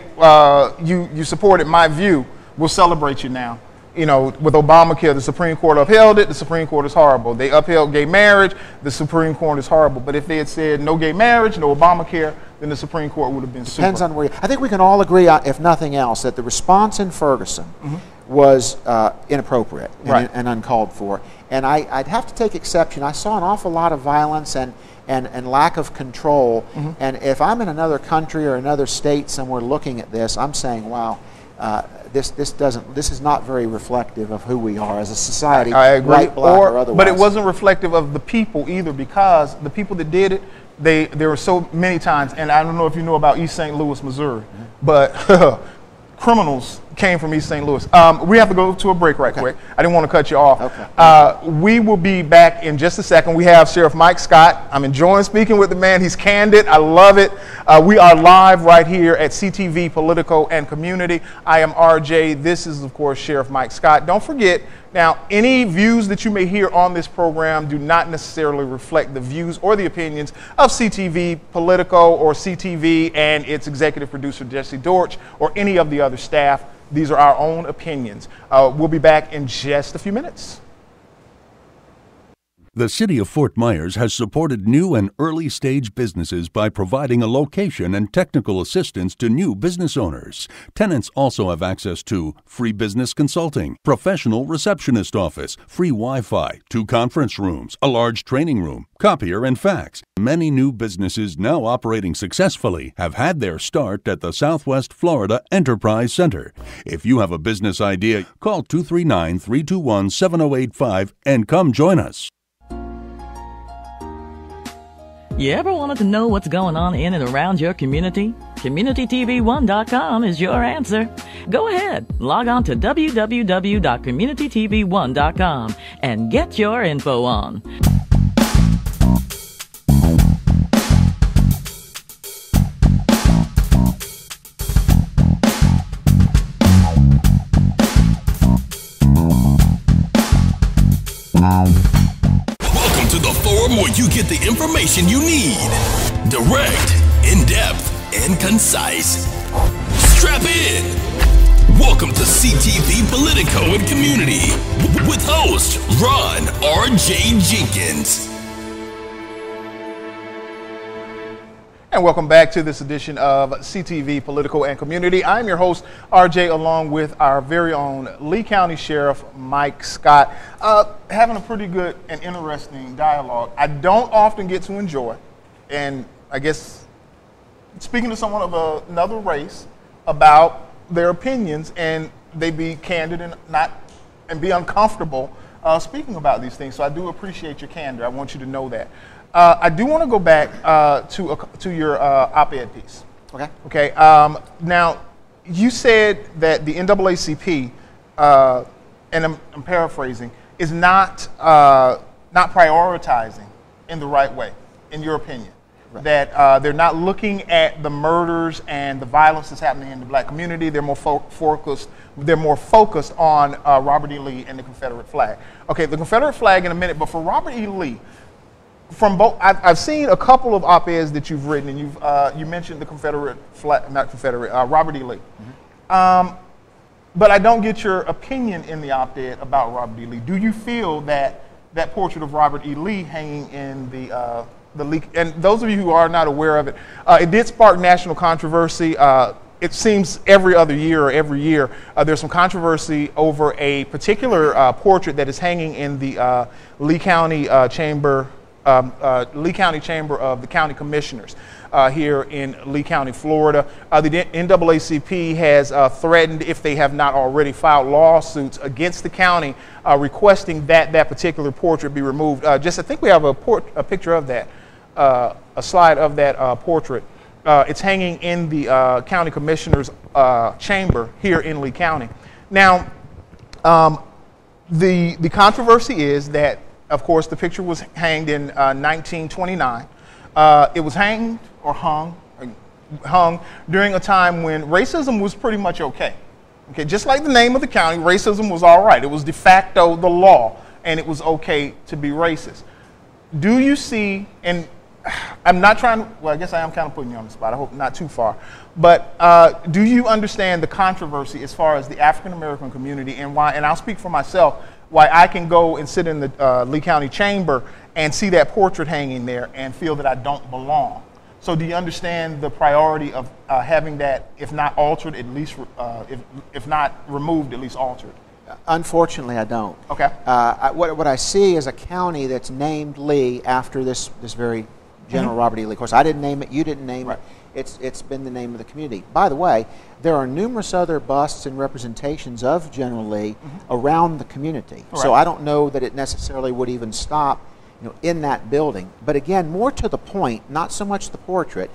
you supported my view, we'll celebrate you now. You know, with Obamacare, the Supreme Court upheld it, the Supreme Court is horrible. They upheld gay marriage, the Supreme Court is horrible. But if they had said no gay marriage, no Obamacare, then the Supreme Court would have been super. Depends on where I think we can all agree, if nothing else, that the response in Ferguson was inappropriate and uncalled for. And I'd have to take exception. I saw an awful lot of violence and lack of control. And if I'm in another country or another state somewhere looking at this, I'm saying, wow, this is not very reflective of who we are as a society. I agree. White, black, or otherwise. But it wasn't reflective of the people either, because the people that did it, there were so many times, and I don't know if you know about East St. Louis, Missouri, but criminals came from East St. Louis. We have to go to a break right quick. I didn't want to cut you off. We will be back in just a second. We have Sheriff Mike Scott. I'm enjoying speaking with the man. He's candid. I love it. We are live right here at CTV Politico and Community. I am RJ. This is, of course, Sheriff Mike Scott. Don't forget, now, any views that you may hear on this program do not necessarily reflect the views or the opinions of CTV Politico or CTV and its executive producer, Jesse Dortch, or any of the other staff. These are our own opinions. We'll be back in just a few minutes. The City of Fort Myers has supported new and early-stage businesses by providing a location and technical assistance to new business owners. Tenants also have access to free business consulting, professional receptionist office, free Wi-Fi, 2 conference rooms, a large training room, copier and fax. Many new businesses now operating successfully have had their start at the Southwest Florida Enterprise Center. If you have a business idea, call 239-321-7085 and come join us. You ever wanted to know what's going on in and around your community? CommunityTV1.com is your answer. Go ahead, log on to www.communitytv1.com and get your info on. Welcome to the forum where you get the information you need. Direct, in-depth, and concise. Strap in. Welcome to CTV Politico and Community with host Ron R.J. Jenkins. And welcome back to this edition of CTV Political and Community. I'm your host, RJ, along with our very own Lee County Sheriff Mike Scott, having a pretty good and interesting dialogue. I don't often get to enjoy, and I guess speaking to someone of another race about their opinions, and they be candid and be uncomfortable speaking about these things. So I do appreciate your candor. I want you to know that. I do want to go back to your op-ed piece. Okay. Okay. Now, you said that the NAACP, and I'm paraphrasing, is not prioritizing in the right way, in your opinion. Right. That they're not looking at the murders and the violence that's happening in the black community. They're more focused. They're more focused on Robert E. Lee and the Confederate flag. Okay, the Confederate flag in a minute, but for Robert E. Lee. From both, I've seen a couple of op-eds that you've written, and you mentioned the Confederate flag, not Confederate, Robert E. Lee. But I don't get your opinion in the op-ed about Robert E. Lee. Do you feel that that portrait of Robert E. Lee hanging in the the leak, and those of you who are not aware of it, it did spark national controversy. It seems every other year or every year there's some controversy over a particular portrait that is hanging in the Lee County Chamber of the County Commissioners here in Lee County, Florida. The NAACP has threatened, if they have not already, filed lawsuits against the county requesting that particular portrait be removed. I think we have a picture of that, a slide of that portrait. It's hanging in the county commissioner's chamber here in Lee County. Now, the controversy is that, of course, the picture was hanged in 1929. It was hung during a time when racism was pretty much okay. Okay, just like the name of the county, racism was all right. It was de facto the law, and it was okay to be racist. Do you see, and I'm not trying to, well, I guess I am kind of putting you on the spot. I hope not too far. But do you understand the controversy as far as the African-American community and why, and I'll speak for myself, why I can go and sit in the Lee County Chamber and see that portrait hanging there and feel that I don't belong? So do you understand the priority of having that, if not altered, at least, if not removed, at least altered? Unfortunately, I don't. Okay. What I see is a county that's named Lee after this very General Robert E. Lee. Of course, I didn't name it. You didn't name it. It's been the name of the community. By the way, there are numerous other busts and representations of General Lee around the community. Correct. So I don't know that it necessarily would even stop, in that building. But again, more to the point, not so much the portrait,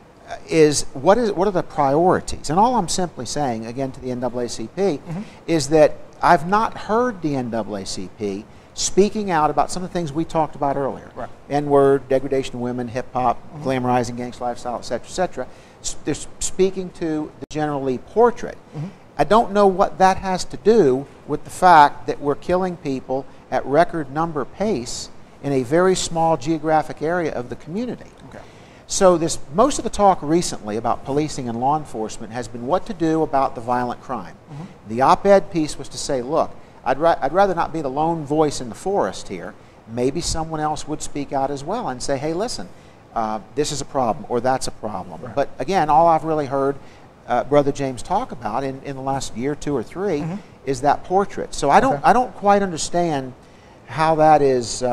is what are the priorities? And all I'm simply saying, again, to the NAACP, is that I've not heard the NAACP speaking out about some of the things we talked about earlier. Right. N-word, degradation of women, hip-hop, glamorizing gangsta lifestyle, et cetera, et cetera. They're speaking to the General Lee portrait. I don't know what that has to do with the fact that we're killing people at record number pace in a very small geographic area of the community. Okay. So most of the talk recently about policing and law enforcement has been what to do about the violent crime. The op-ed piece was to say, look, I'd rather not be the lone voice in the forest here. Maybe someone else would speak out as well and say, hey, listen, this is a problem or that's a problem. Right. But again, all I've really heard Brother James talk about in the last year, 2 or 3, is that portrait. So I don't quite understand how that is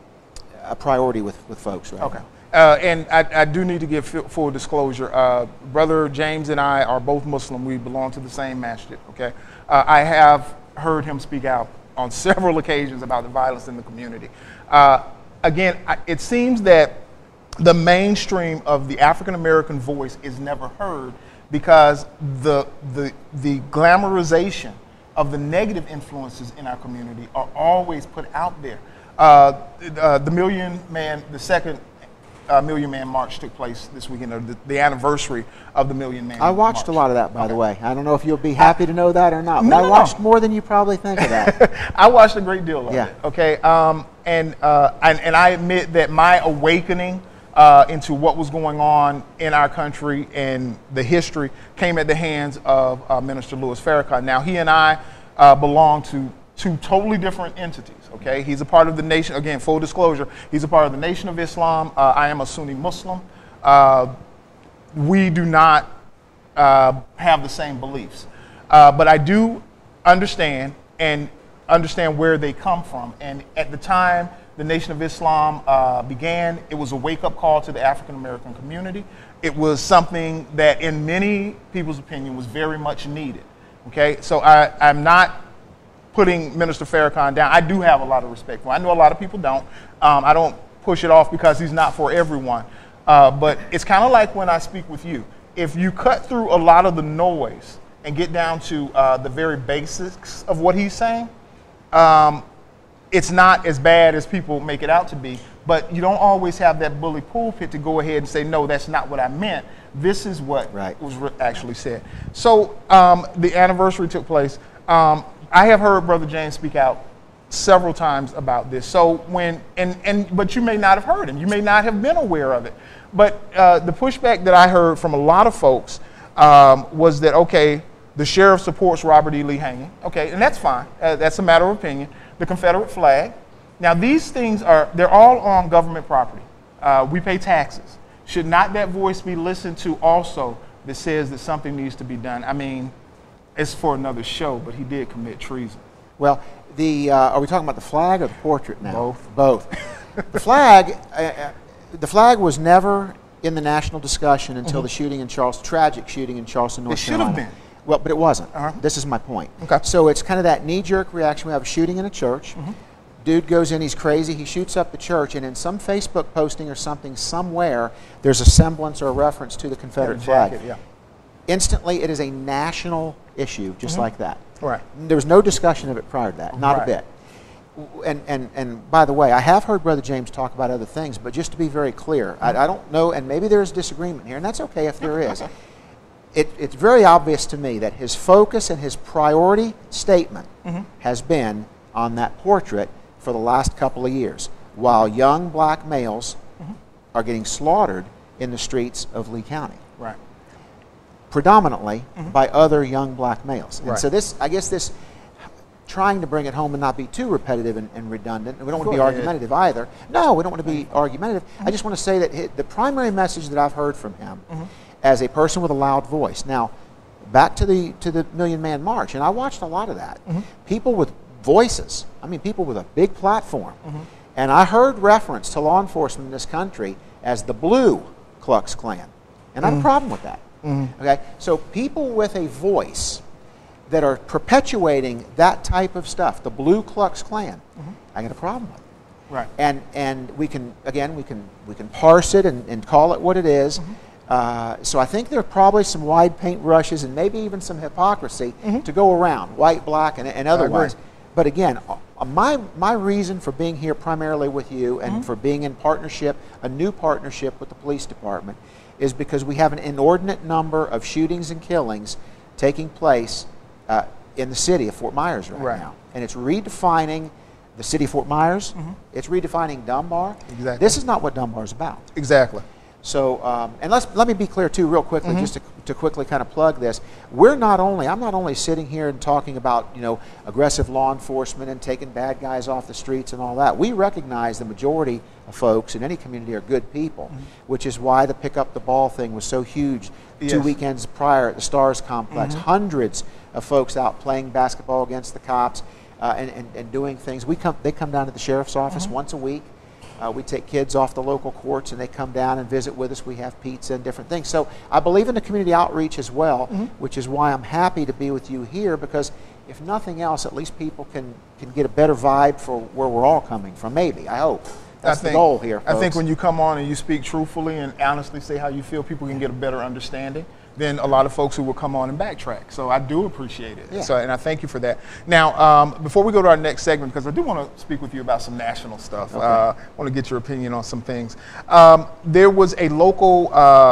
a priority with folks right now. And I do need to give full disclosure. Brother James and I are both Muslim. We belong to the same masjid, okay? I have heard him speak out on several occasions about the violence in the community. Again, it seems that the mainstream of the African-American voice is never heard because the glamorization of the negative influences in our community are always put out there. The second Million Man March took place this weekend, or the anniversary of the Million Man March. I watched a lot of that, by the way. I don't know if you'll be happy to know that or not, but I watched more than you probably think of that. I watched a great deal of it, okay? And I admit that my awakening into what was going on in our country and the history came at the hands of Minister Louis Farrakhan. Now, he and I belong to two totally different entities, okay? He's a part of the nation, again, full disclosure, he's a part of the Nation of Islam. I am a Sunni Muslim. We do not have the same beliefs. But I do understand where they come from. And at the time the Nation of Islam began, it was a wake-up call to the African-American community. It was something that, in many people's opinion, was very much needed, okay? So I'm not putting Minister Farrakhan down. I do have a lot of respect for him. I know a lot of people don't. I don't push it off because he's not for everyone. But it's kind of like when I speak with you. If you cut through a lot of the noise and get down to the very basics of what he's saying, it's not as bad as people make it out to be. But you don't always have that bully pulpit to go ahead and say, no, that's not what I meant. This is what was actually said. So the anniversary took place. I have heard Brother James speak out several times about this. So but you may not have heard him. You may not have been aware of it. But the pushback that I heard from a lot of folks was that, okay, the sheriff supports Robert E. Lee hanging. Okay, and that's fine. That's a matter of opinion. The Confederate flag. Now, these things they're all on government property. We pay taxes. Should not that voice be listened to also that says that something needs to be done? I mean, it's for another show, but he did commit treason. Well, are we talking about the flag or the portrait now? Both. Both. The flag was never in the national discussion until the shooting in Charleston, tragic shooting in Charleston, North Carolina. It should have been. Well, but it wasn't. Uh-huh. This is my point. Okay. So it's kind of that knee-jerk reaction. We have a shooting in a church. Dude goes in, he's crazy, he shoots up the church, and in some Facebook posting or something somewhere, there's a semblance or a reference to the Confederate flag. Yeah. Instantly, it is a national issue, just like that. Right. There was no discussion of it prior to that, not a Right. bit. And by the way, I have heard Brother James talk about other things, but just to be very clear, I don't know, and maybe there's disagreement here, and that's okay if there is. It's very obvious to me that his focus and his priority statement has been on that portrait for the last couple of years, while young black males are getting slaughtered in the streets of Lee County. Right. Predominantly by other young black males. And Right. so this, trying to bring it home and not be too repetitive and redundant, and we don't want to be Go ahead. argumentative either. No, we don't want to be argumentative. I just want to say that the primary message that I've heard from him as a person with a loud voice. Now, back to the Million Man March, and I watched a lot of that. People with voices, I mean people with a big platform. And I heard reference to law enforcement in this country as the Blue Klux Klan. And I have a problem with that. Okay? So people with a voice that are perpetuating that type of stuff, the Blue Klux Klan, I got a problem with it. Right. And we can parse it and call it what it is. So I think there are probably some wide paint brushes and maybe even some hypocrisy to go around, white, black, and otherwise. But again, my reason for being here primarily with you and for being in partnership, a new partnership with the police department, is because we have an inordinate number of shootings and killings taking place in the city of Fort Myers right now. And it's redefining the city of Fort Myers. It's redefining Dunbar. Exactly. This is not what Dunbar is about. Exactly. So, and let me be clear too, real quickly, just to quickly kind of plug this. I'm not only sitting here and talking about aggressive law enforcement and taking bad guys off the streets and all that. We recognize the majority of folks in any community are good people, which is why the pick up the ball thing was so huge. Yes. 2 weekends prior at the Stars Complex, hundreds of folks out playing basketball against the cops and doing things. They come down to the sheriff's office once a week. We take kids off the local courts and they come down and visit with us. We have pizza and different things. So I believe in the community outreach as well, which is why I'm happy to be with you here, because if nothing else, at least people can get a better vibe for where we're all coming from, maybe, I hope. That's the goal here, folks. I think when you come on and you speak truthfully and honestly say how you feel, people can get a better understanding than a lot of folks who will come on and backtrack. So I do appreciate it. Yeah. So, and I thank you for that. Now, before we go to our next segment, because I do want to speak with you about some national stuff. Okay. I want to get your opinion on some things. There was a local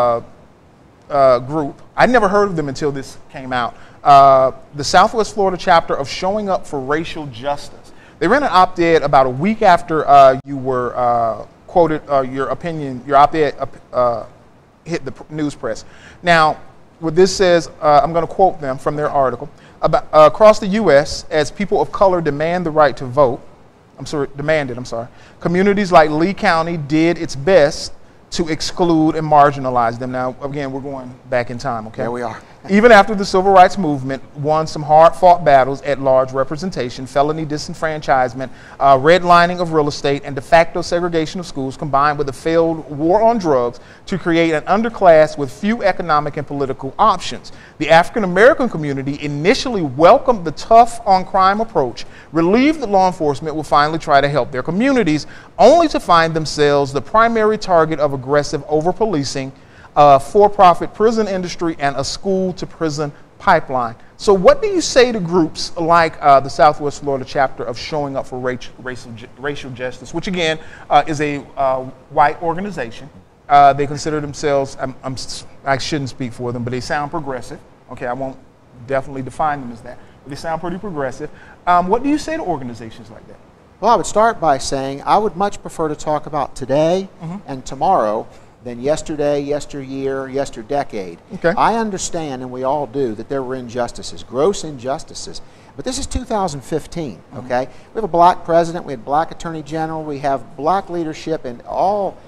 group. I never heard of them until this came out. The Southwest Florida chapter of Showing Up for Racial Justice. They ran an op-ed about a week after you were quoted, your op-ed hit the news press. Now, what this says, I'm going to quote them from their article. Across the U.S., as people of color demanded the right to vote, communities like Lee County did its best to exclude and marginalize them. Now, again, we're going back in time, okay? There we are. Even after the civil rights movement won some hard-fought battles at large representation, felony disenfranchisement, redlining of real estate, and de facto segregation of schools, combined with a failed war on drugs to create an underclass with few economic and political options. The African-American community initially welcomed the tough-on-crime approach, relieved that law enforcement will finally try to help their communities, only to find themselves the primary target of aggressive over-policing, for-profit prison industry, and a school-to-prison pipeline. So what do you say to groups like the Southwest Florida chapter of Showing Up for Racial Justice, which again is a white organization? They consider themselves, I shouldn't speak for them, but they sound progressive. Okay, I won't definitely define them as that, but they sound pretty progressive. What do you say to organizations like that? Well, I would start by saying I would much prefer to talk about today and tomorrow than yesterday, yesteryear, yesterdecade. Okay. I understand, and we all do, that there were injustices, gross injustices. But this is 2015, okay? We have a black president, we have black attorney general, we have black leadership in all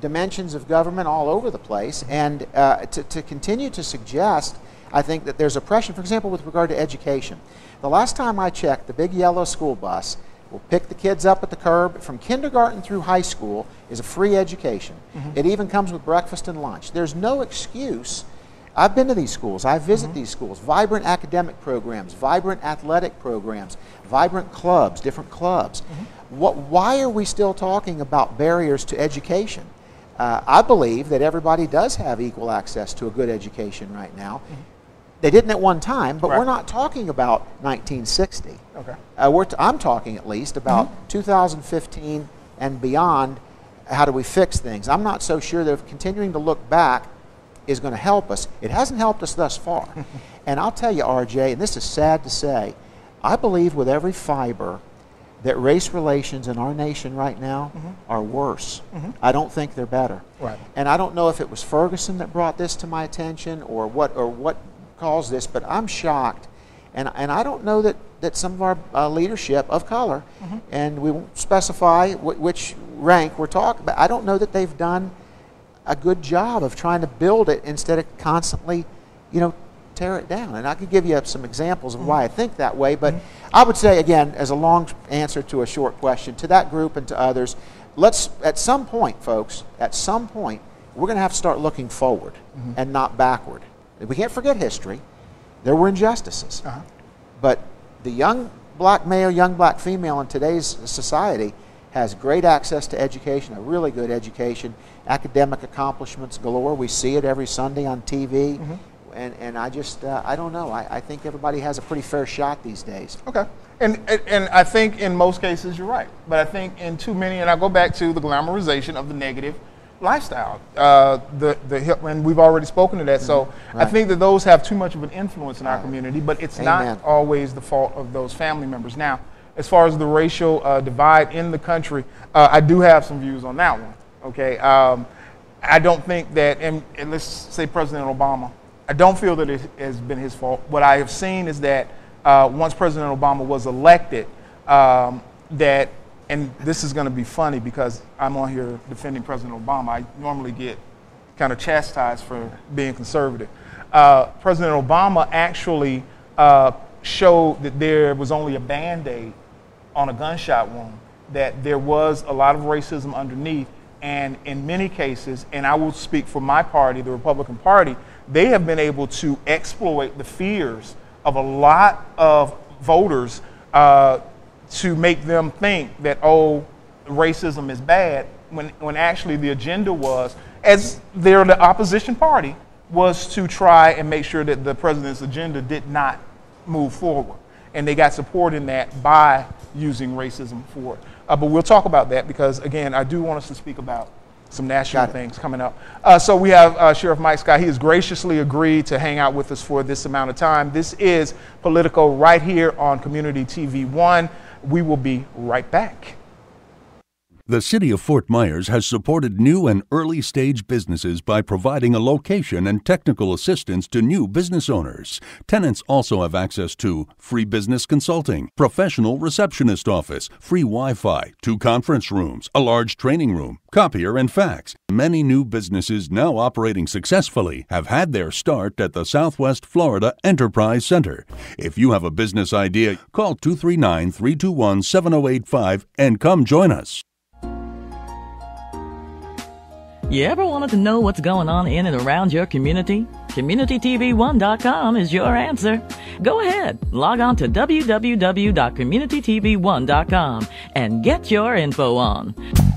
dimensions of government all over the place, and to continue to suggest, I think, that there's oppression. For example, with regard to education. The last time I checked, the big yellow school bus will pick the kids up at the curb. From kindergarten through high school is a free education. It even comes with breakfast and lunch. There's no excuse. I've been to these schools. I visit these schools. Vibrant academic programs, vibrant athletic programs, vibrant clubs, different clubs. Why are we still talking about barriers to education? I believe that everybody does have equal access to a good education right now. They didn't at one time, but we're not talking about 1960. Okay. I'm talking at least about 2015 and beyond. How do we fix things? I'm not so sure that continuing to look back is going to help us. It hasn't helped us thus far. And I'll tell you, RJ, and this is sad to say, I believe with every fiber that race relations in our nation right now are worse. I don't think they're better. Right. And I don't know if it was Ferguson that brought this to my attention or what caused this, but I'm shocked. And I don't know that some of our leadership of color, and we won't specify which rank we're talking about, I don't know that they've done a good job of trying to build it instead of constantly, tear it down. And I could give you some examples of why I think that way, but I would say, again, as a long answer to a short question, to that group and to others, let's, at some point, folks, at some point, we're going to have to start looking forward and not backward. We can't forget history. There were injustices. But the young black male, young black female in today's society has great access to education, a really good education, academic accomplishments galore. We see it every Sunday on TV. And I just, I don't know. I think everybody has a pretty fair shot these days. Okay. And I think in most cases you're right. But I think in too many, and I go back to the glamorization of the negative lifestyle. And we've already spoken to that. So I think that those have too much of an influence in our community, but it's not always the fault of those family members. Now, as far as the racial divide in the country, I do have some views on that one. Okay. I don't think that, and let's say President Obama, I don't feel that it has been his fault. What I have seen is that once President Obama was elected, that, and this is going to be funny because I'm on here defending President Obama. I normally get kind of chastised for being conservative. President Obama actually showed that there was only a Band-Aid on a gunshot wound, that there was a lot of racism underneath. And in many cases, and I will speak for my party, the Republican Party, they have been able to exploit the fears of a lot of voters to make them think that, oh, racism is bad, when actually the agenda was, as they're the opposition party, was to try and make sure that the president's agenda did not move forward. And they got support in that by using racism for it. But we'll talk about that because, again, I do want us to speak about some national things coming up. So we have Sheriff Mike Scott. He has graciously agreed to hang out with us for this amount of time. This is Politico right here on Community TV 1. We will be right back. The City of Fort Myers has supported new and early-stage businesses by providing a location and technical assistance to new business owners. Tenants also have access to free business consulting, professional receptionist office, free Wi-Fi, 2 conference rooms, a large training room, copier and fax. Many new businesses now operating successfully have had their start at the Southwest Florida Enterprise Center. If you have a business idea, call 239-321-7085 and come join us. You ever wanted to know what's going on in and around your community? CommunityTV1.com is your answer. Go ahead, log on to www.communitytv1.com and get your info on.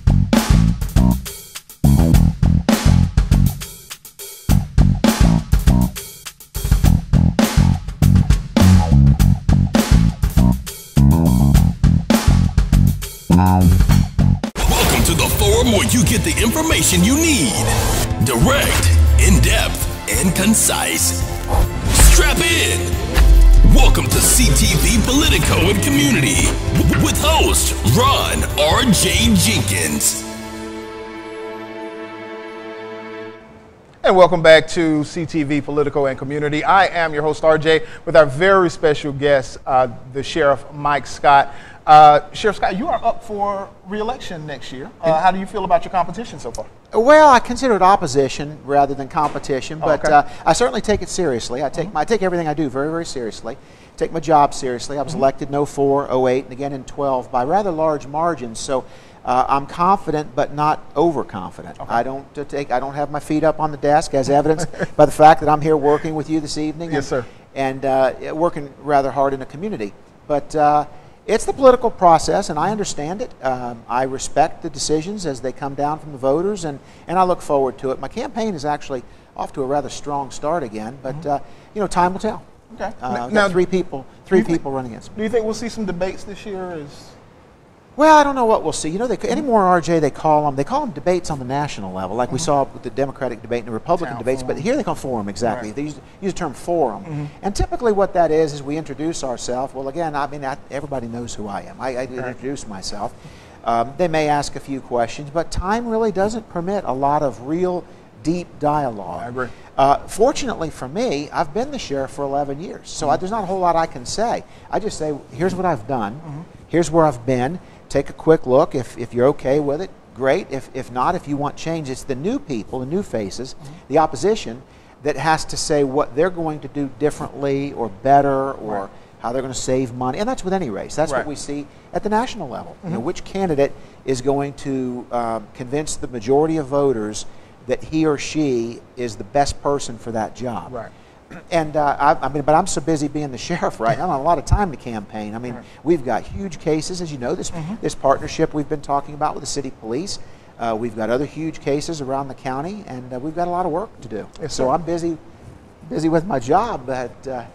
Welcome to the forum where you get the information you need. Direct, in-depth, and concise. Strap in. Welcome to CTV Politico and Community with host Ron R.J. Jenkins. And welcome back to CTV Politico and Community. I am your host, RJ, with our very special guest, the Sheriff Mike Scott. Sheriff Scott, you are up for re-election next year. How do you feel about your competition so far? Well, I consider it opposition rather than competition, but Okay. I certainly take it seriously. I take everything I do very, very seriously. Take my job seriously. I was elected in 04, 08, and again in 12 by rather large margins. So I'm confident, but not overconfident. Okay. I don't have my feet up on the desk, as evidenced by the fact that I'm here working with you this evening. Yes, sir. And working rather hard in the community. But it's the political process, and I understand it. I respect the decisions as they come down from the voters, and I look forward to it. My campaign is actually off to a rather strong start again, but time will tell. Okay. Now, three people running against me. Do you think we'll see some debates this year? Well, I don't know what we'll see. Anymore, RJ, they call them debates on the national level, like we saw with the Democratic debate and the Republican Town debates. forum. But here they call forum, exactly. Right. They use the term forum. And typically what that is we introduce ourselves. Well, again, everybody knows who I am. I introduce myself. They may ask a few questions, but time really doesn't permit a lot of real deep dialogue. I agree. Fortunately for me, I've been the sheriff for 11 years, so there's not a whole lot I can say. I just say, here's what I've done. Here's where I've been. Take a quick look. If you're okay with it, great. If not, if you want change, it's the new people, the new faces, the opposition, that has to say what they're going to do differently or better, or how they're going to save money. And that's with any race. That's what we see at the national level. Which candidate is going to convince the majority of voters that he or she is the best person for that job. Right. And but I'm so busy being the sheriff right now. I don't have a lot of time to campaign. I mean, we've got huge cases, as you know. This partnership we've been talking about with the city police. We've got other huge cases around the county, and we've got a lot of work to do. Yes, so sir. I'm busy with my job, but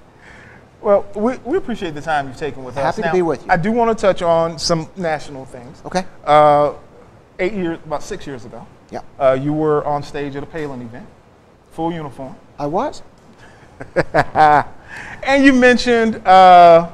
Well, we appreciate the time you've taken with us. Happy to Now, be with you. I do want to touch on some national things. okay. About 6 years ago, Yeah, you were on stage at a Palin event, full uniform. I was. And you mentioned, that's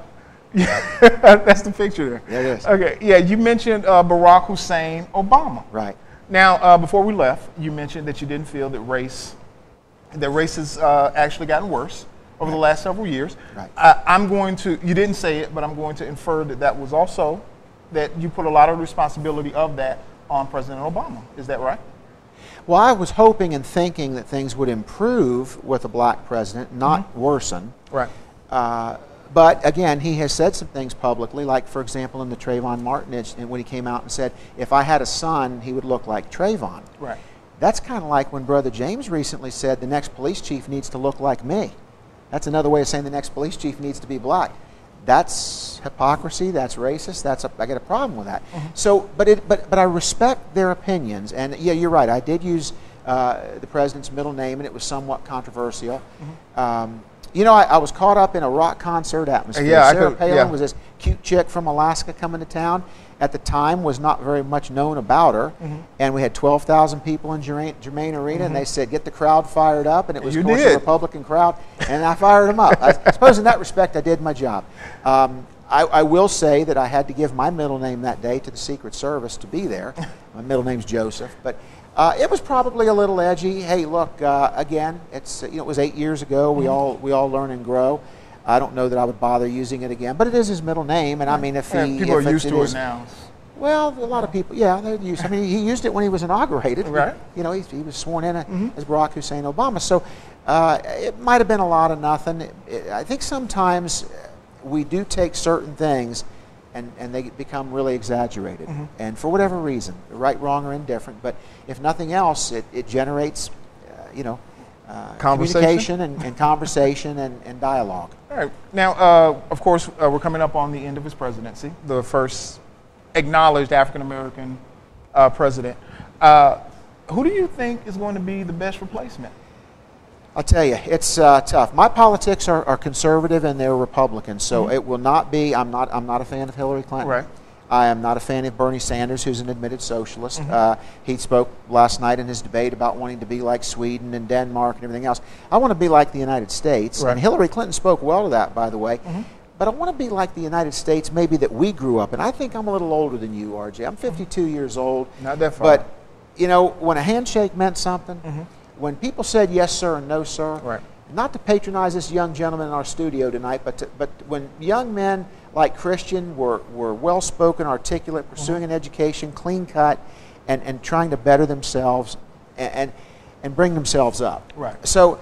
the picture there. There it is. Okay, yeah, you mentioned Barack Hussein Obama. Right. Now, before we left, you mentioned that you didn't feel that race has actually gotten worse over the last several years. Right. You didn't say it, but I'm going to infer that was also, that you put a lot of responsibility of that on President Obama. Is that right? Well, I was hoping and thinking that things would improve with a black president, not worsen. Right. But again, he has said some things publicly, like, for example, in the Trayvon Martin incident, when he came out and said, if I had a son, he would look like Trayvon. Right. That's kind of like when Brother James recently said the next police chief needs to look like me. That's another way of saying the next police chief needs to be black. That's hypocrisy. That's racist. I got a problem with that. So, but I respect their opinions. And yeah, you're right. I did use the president's middle name, and it was somewhat controversial. I was caught up in a rock concert atmosphere. Yeah, Sarah Palin was this cute chick from Alaska coming to town. At the time, was not very much known about her, and we had 12,000 people in Germain Arena, and they said, "Get the crowd fired up," and it was, of course, a Republican crowd, and I fired them up. I suppose in that respect, I did my job. I will say that I had to give my middle name that day to the Secret Service to be there. My middle name's Joseph, but it was probably a little edgy. Hey, look, again, it was 8 years ago. We all learn and grow. I don't know that I would bother using it again, but it is his middle name, and I mean, people are used to it now. Well, a lot of people, yeah, they're used. I mean, he used it when he was inaugurated. Right. He was sworn in as Barack Hussein Obama. So it might have been a lot of nothing. I think sometimes we do take certain things and they become really exaggerated, and for whatever reason, right, wrong, or indifferent. But if nothing else, it generates, communication and conversation and dialogue. All right. Now, of course, we're coming up on the end of his presidency, the first acknowledged African-American president. Who do you think is going to be the best replacement? I'll tell you, it's tough. My politics are conservative and they're Republican, so it will not be. I'm not a fan of Hillary Clinton. Right. I am not a fan of Bernie Sanders, who's an admitted socialist. He spoke last night in his debate about wanting to be like Sweden and Denmark and everything else. I want to be like the United States, and Hillary Clinton spoke well to that, by the way. But I want to be like the United States, maybe that we grew up in. I think I'm a little older than you, RJ. I'm 52 years old. Not that far. But, when a handshake meant something, when people said yes, sir, and no, sir, not to patronize this young gentleman in our studio tonight, but when young men like Christian, were well-spoken, articulate, pursuing an education, clean-cut, and trying to better themselves and bring themselves up. Right. So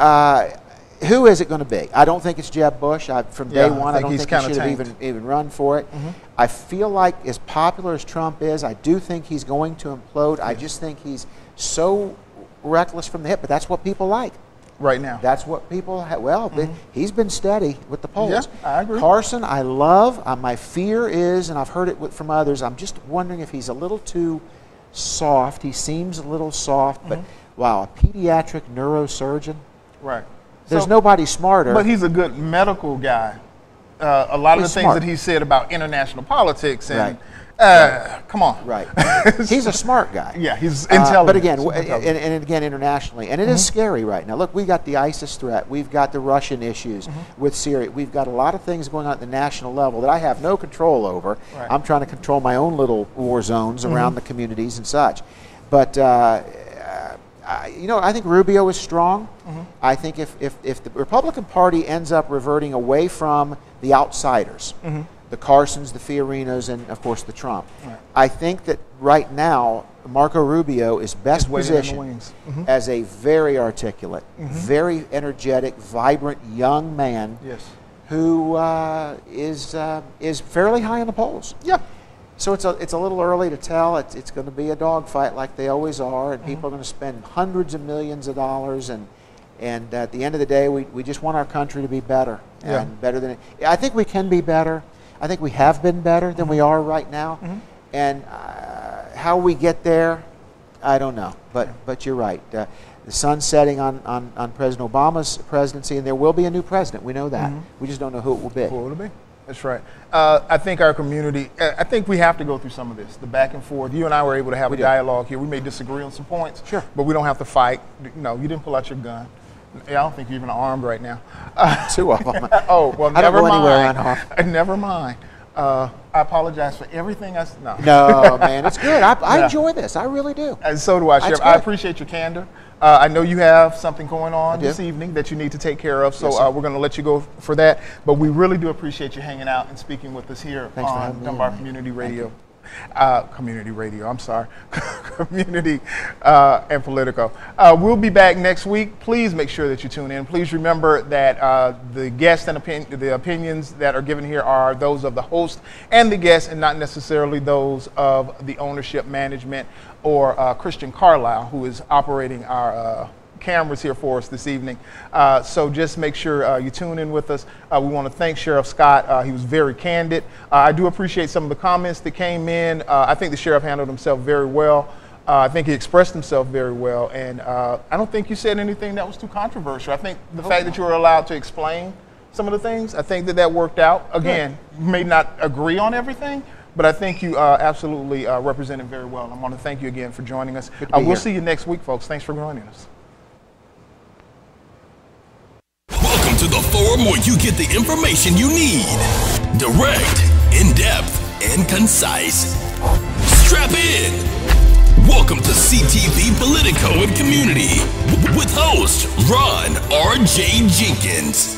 who is it going to be? I don't think it's Jeb Bush. From day one, I don't think he should have even run for it. I feel like as popular as Trump is, I do think he's going to implode. I just think he's so reckless from the hip, but that's what people like. Right now. That's what people he's been steady with the polls. Yeah, I agree. Carson, I love. My fear is, and I've heard it from others, I'm just wondering if he's a little too soft. He seems a little soft, but wow, a pediatric neurosurgeon. Right. There's nobody smarter. But he's a good medical guy. A lot of the things that he said about international politics and come on. Right. He's a smart guy. Yeah, he's intelligent. But again, and again internationally, and it is scary right now. Look, we've got the ISIS threat. We've got the Russian issues with Syria. We've got a lot of things going on at the national level that I have no control over. Right. I'm trying to control my own little war zones around the communities and such. But I think Rubio is strong. I think if the Republican Party ends up reverting away from the outsiders, the Carsons, the Fiorinos, and of course the Trump, I think that right now Marco Rubio is best positioned as a very articulate, very energetic, vibrant young man who is fairly high in the polls. Yeah. So it's a little early to tell. It's going to be a dogfight like they always are, and people are going to spend hundreds of millions of dollars. And at the end of the day, we just want our country to be better and better than it. I think we can be better. I think we have been better than we are right now. And how we get there, I don't know. But you're right. The sun's setting on President Obama's presidency, and there will be a new president. We know that. We just don't know who it will be. Who will it be? That's right. I think our community, I think we have to go through some of this, the back and forth. You and I were able to have a dialogue here. We may disagree on some points, but we don't have to fight. No, you didn't pull out your gun. I don't think you're even armed right now. Two of them. Oh, well, I don't never go anywhere mind. unarmed. Never mind. I apologize for everything I said. No, man, it's good. I enjoy this. I really do. And so do I, Sheriff. I appreciate your candor. I know you have something going on this evening that you need to take care of, so we're going to let you go for that. But we really do appreciate you hanging out and speaking with us here on Dunbar Community Radio. Community and Politico. We'll be back next week. Please make sure that you tune in. Please remember that the guests and the opinions that are given here are those of the host and the guests, and not necessarily those of the ownership, management, or Christian Carlisle, who is operating our cameras here for us this evening. So just make sure you tune in with us. We want to thank Sheriff Scott. He was very candid. I do appreciate some of the comments that came in. I think the sheriff handled himself very well. I think he expressed himself very well. And I don't think you said anything that was too controversial. I think the fact that you were allowed to explain some of the things, I think that worked out. Again, you may not agree on everything, but I think you absolutely represented very well. I want to thank you again for joining us. We'll see you next week, folks. Thanks for joining us. Welcome to the forum where you get the information you need. Direct, in-depth, and concise. Strap in. Welcome to CTV Politico and Community with host Ron R.J. Jenkins.